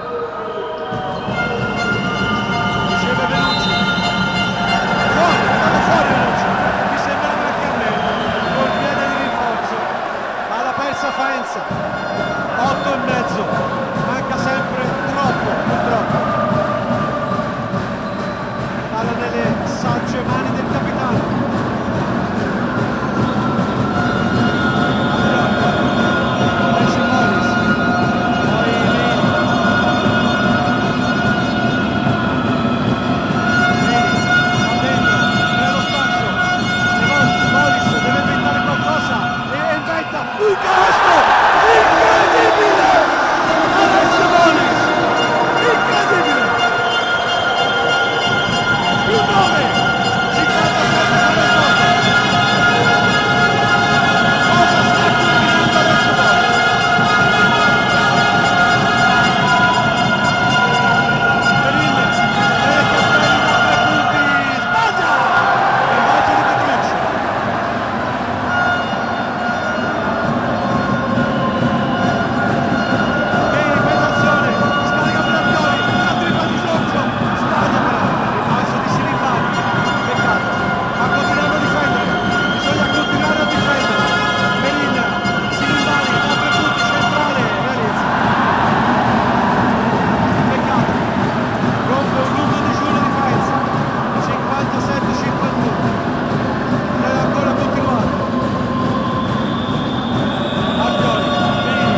Riceve Benucci, fuori Benucci, mi sembrava anche a me, col piede di rinforzo. Palla persa Faenza, 8,5, manca sempre troppo, purtroppo. Palla nelle sagge mani del capitano. un canestro incredibile, Alessio Bolis, incredibile, più 9, 57 cosa sta combinando Alessio Bolis? Perin, Cappelli da 3 punti, sbaglia, rimbalzo di Petrucci. Bene, bella azione, scarica Briatore, la tripla di Giorgio, sbaglia però, rimbalzo di Silimbani, peccato, ma continuiamo a difendere, bisogna continuare a difendere. Perin, Silimbani, da 3 punti, centrale, realizza. Peccato, rompe un lungo digiuno di Faenza, 57-51, deve ancora continuare. Arpioli, Perin,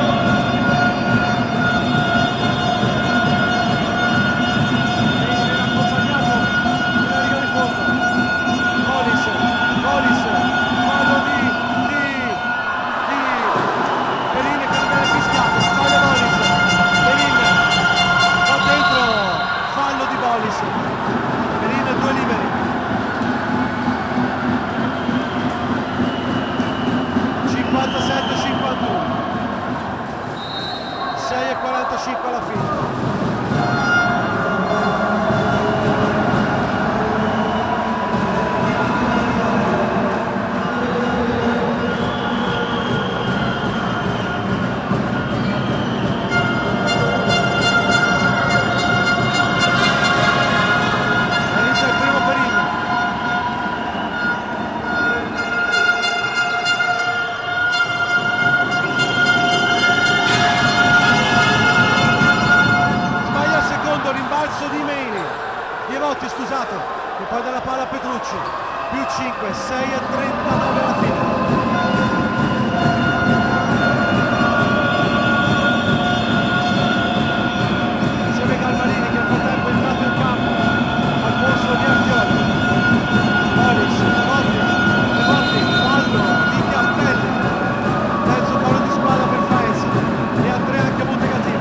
viene accompagnato nella riga di fondo. Bolis, fallo di Perin che non viene fischiato, sbaglia Bolis, Perin va dentro, fallo di Bolis, Perin 2 liberi. 57-51, 6:45 alla fine. Realizza il primo Perin. Sbaglia il secondo, rimbalzo di Meini, Dievotti scusate, e poi dalla palla a Petrucci, più 5, 6:39 alla fine. Riceve Galmarini che nel frattempo è entrato in campo al posto di Arpioli. Bolis, Dievotti, fallo di Cappelli, terzo fallo di squadra per Faenza e a 3 anche Montecatini.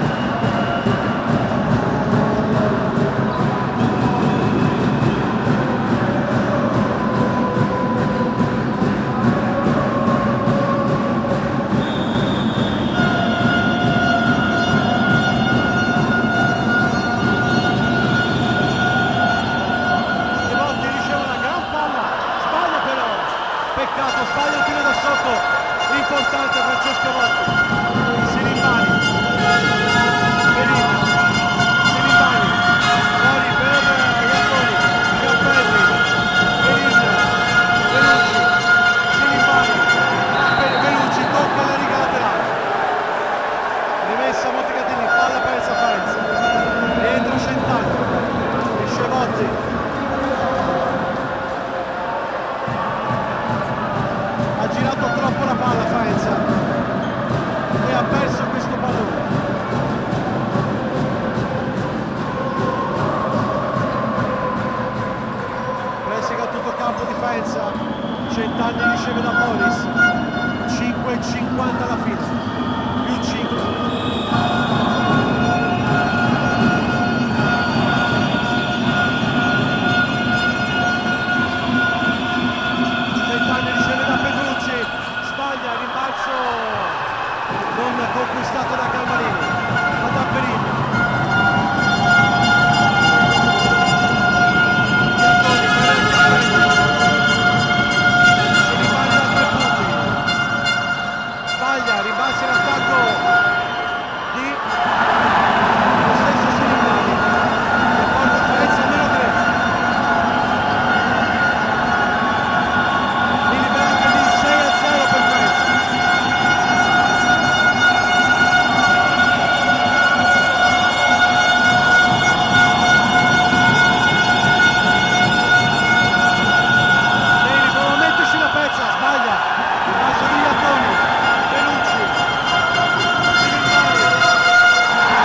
Dievotti riceve una gran palla, sbaglia però, peccato, sbaglia il tiro da sotto, importante Francesco Votti. Silimbani, Perin, Silimbani, fuori per Iaconi, Cappelli, Perin, Venucci, Silimbani, Venucci tocca la riga laterale, rimessa Montecatini, palla persa Faenza, rientra Centanni, esce Votti. Ha girato troppo la palla Faenza e ha perso questo pallone. Pressing a tutto campo di Faenza, Centanni riceve da Bolis, 5:50 alla fine, più 5. Centanni riceve da Petrucci, sbaglia, rimbalzo non conquistato da Galmarini, ma da Perin. Iaconi, Perin, Silimbani da 3 punti, sbaglia, rimbalza in attacco di lo stesso Silimbani, che porta Faenza a meno 3. Li libera anche di 6-0 per Faenza. Bene, prova a metterci una pezza, sbaglia. Il basso di Iaconi, Venucci, Silimbani,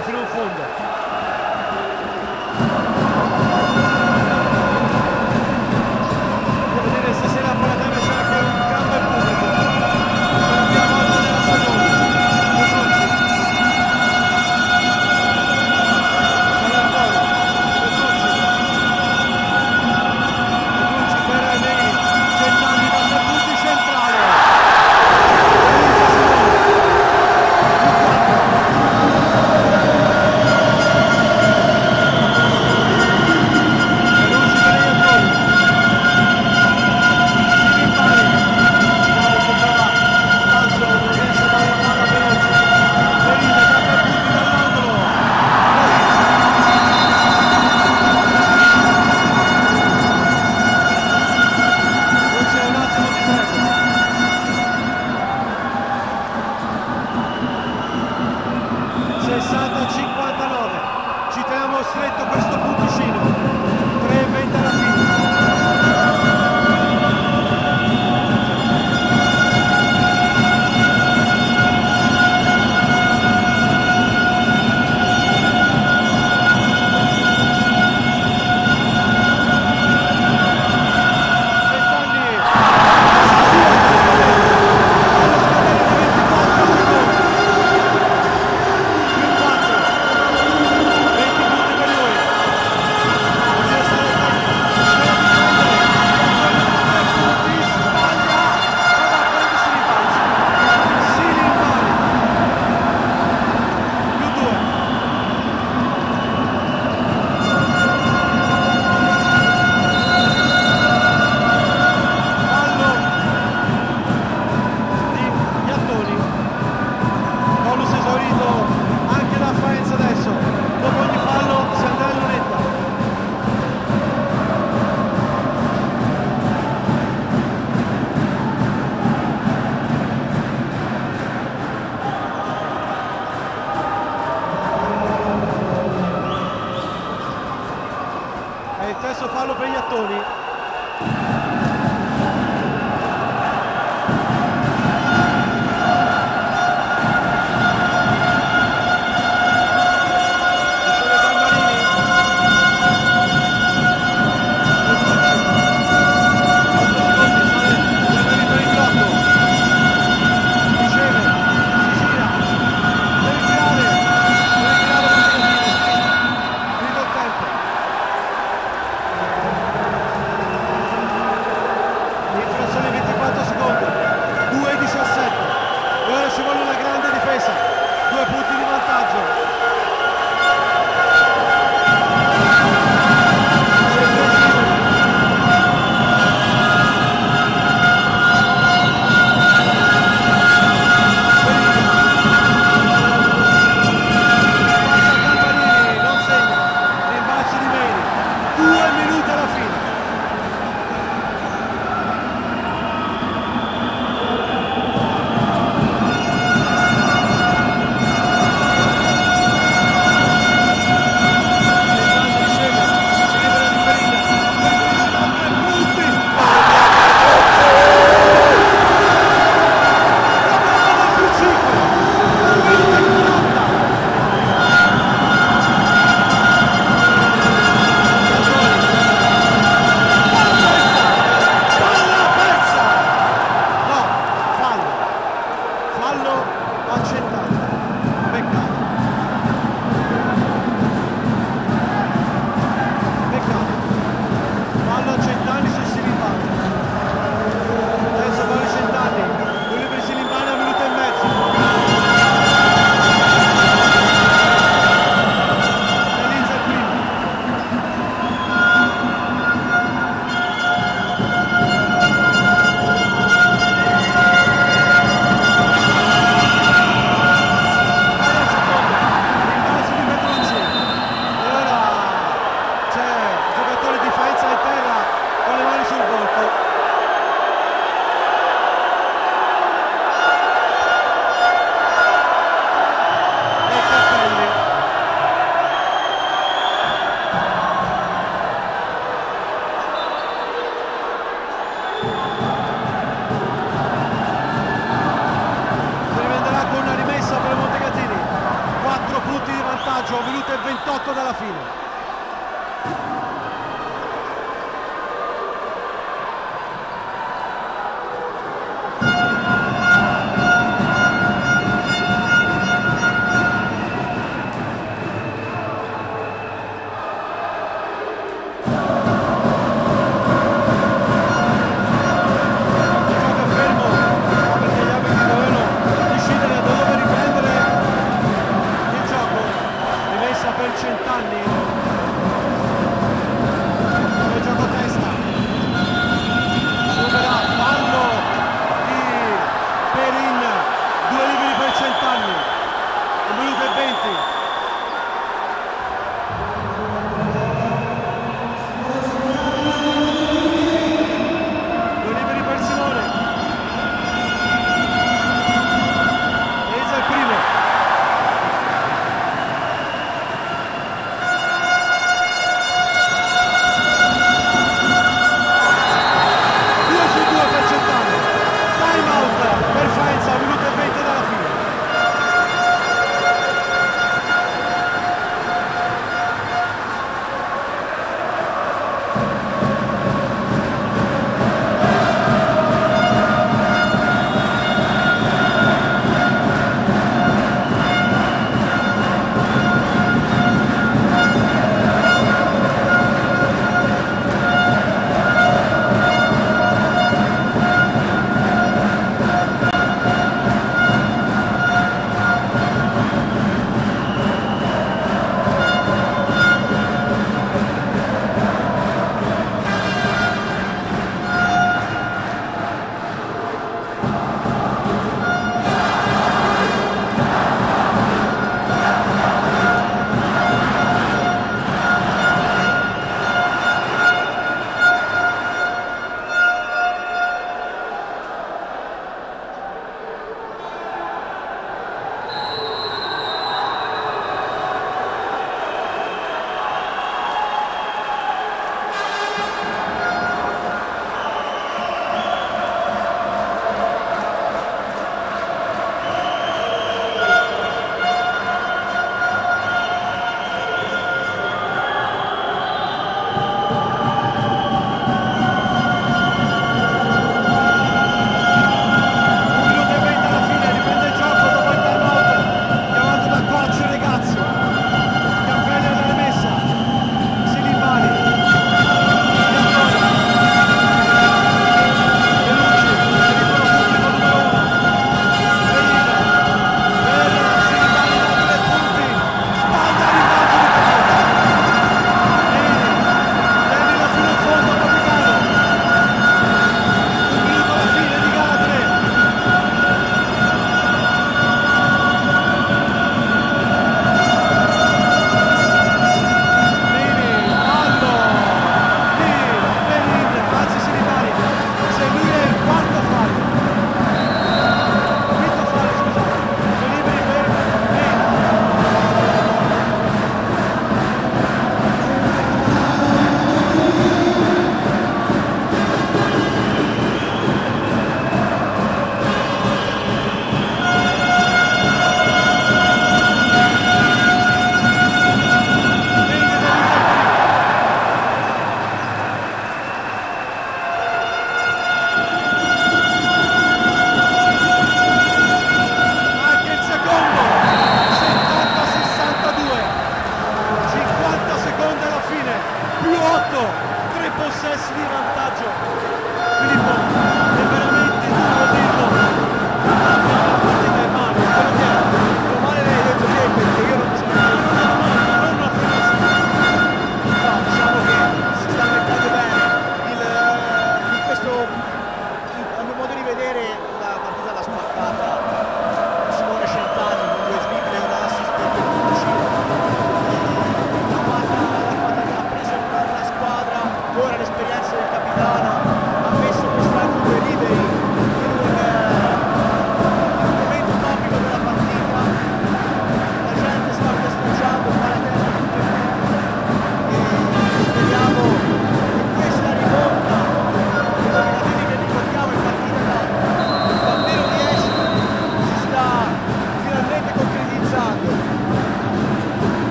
lottare fino in fondo. Devo dire, stasera a Polateme c'è anche un gran bel pubblico, per la prima volta della stagione. Petrucci sale ancora, Petrucci per Neri, Centanni da 3 punti centrale. Ci teniamo stretto questo punticino, 3:20 alla fine. Il terzo fallo per gli attori. Ci vuole una grande difesa, 2 punti di vantaggio. Non segna, rimbalzo di Meni, 2 minuti alla fine. minuto dalla fine.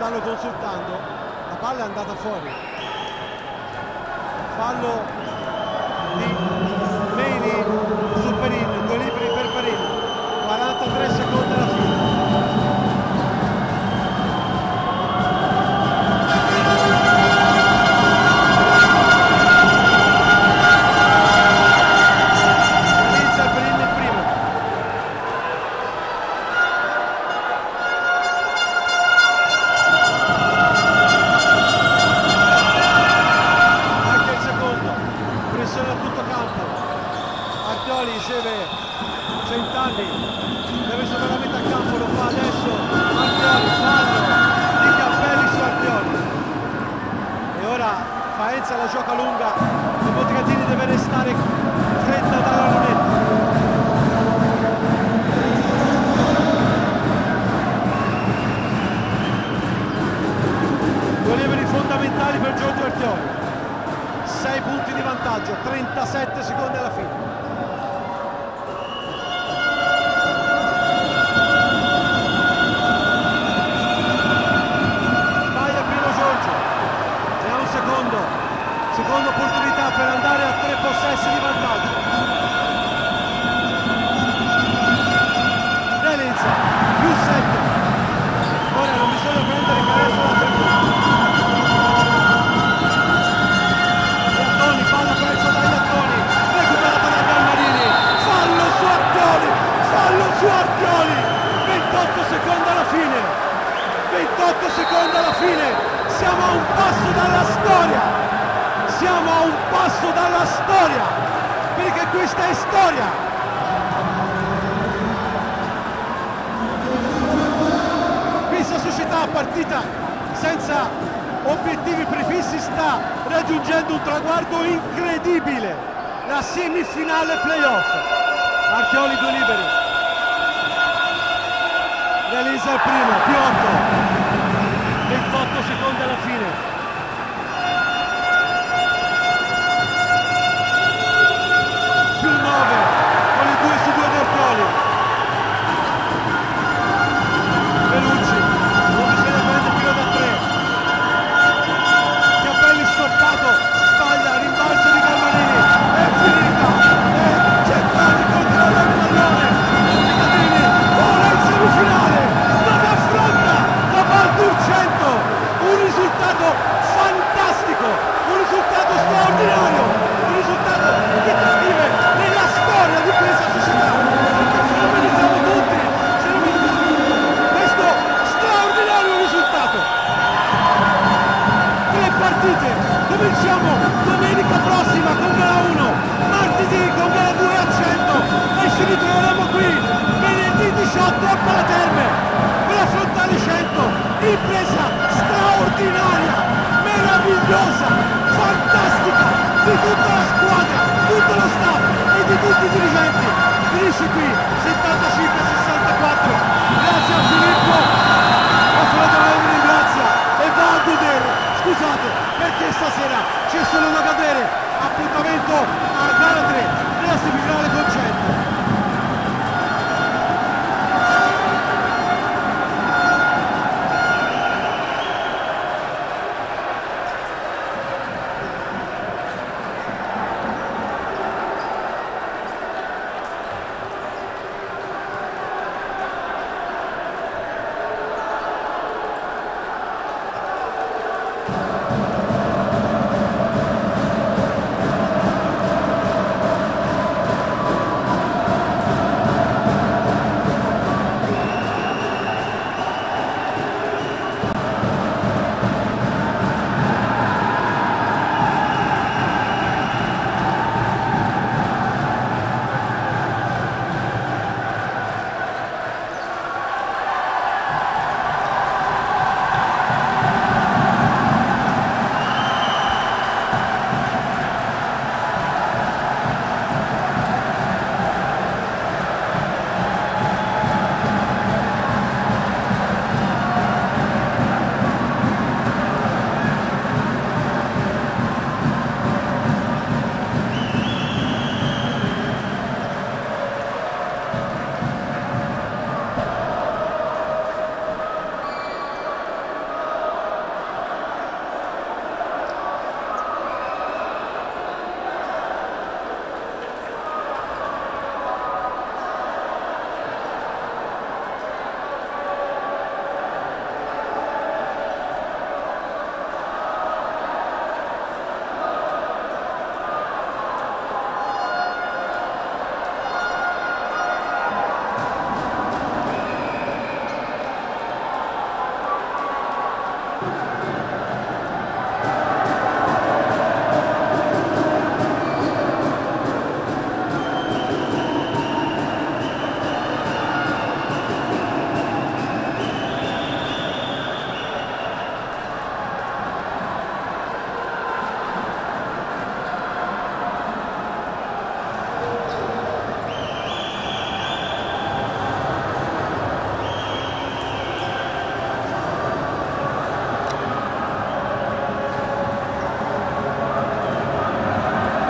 stanno consultando, la palla è andata fuori, fallo di Meni su Perin, 2 liberi per Perin, 43 secondi alla fine. Riceve Centanni, deve essere veramente a campo, lo fa adesso Arpioli, fallo di Cappelli su Arpioli e ora Faenza la gioca lunga, il Montecatini deve restare fredda dalla lunetta. Due liberi fondamentali per Giorgio Arpioli, 6 punti di vantaggio, 37 secondi alla fine. Seconda opportunità per andare a 3 possessi di vantaggio. Relins più 7. Ora non bisogna prendere canestro da 3 punti. Iattoni, palla persa da Iattoni, recuperata da Galmarini, fallo su Arpioli, 28 secondi alla fine, 28 secondi alla fine, siamo a un passo dalla storia. Siamo a un passo dalla storia, perché questa è storia. Questa società partita senza obiettivi prefissi sta raggiungendo un traguardo incredibile, la semifinale playoff. Arpioli 2 liberi, realizza il primo, più 8.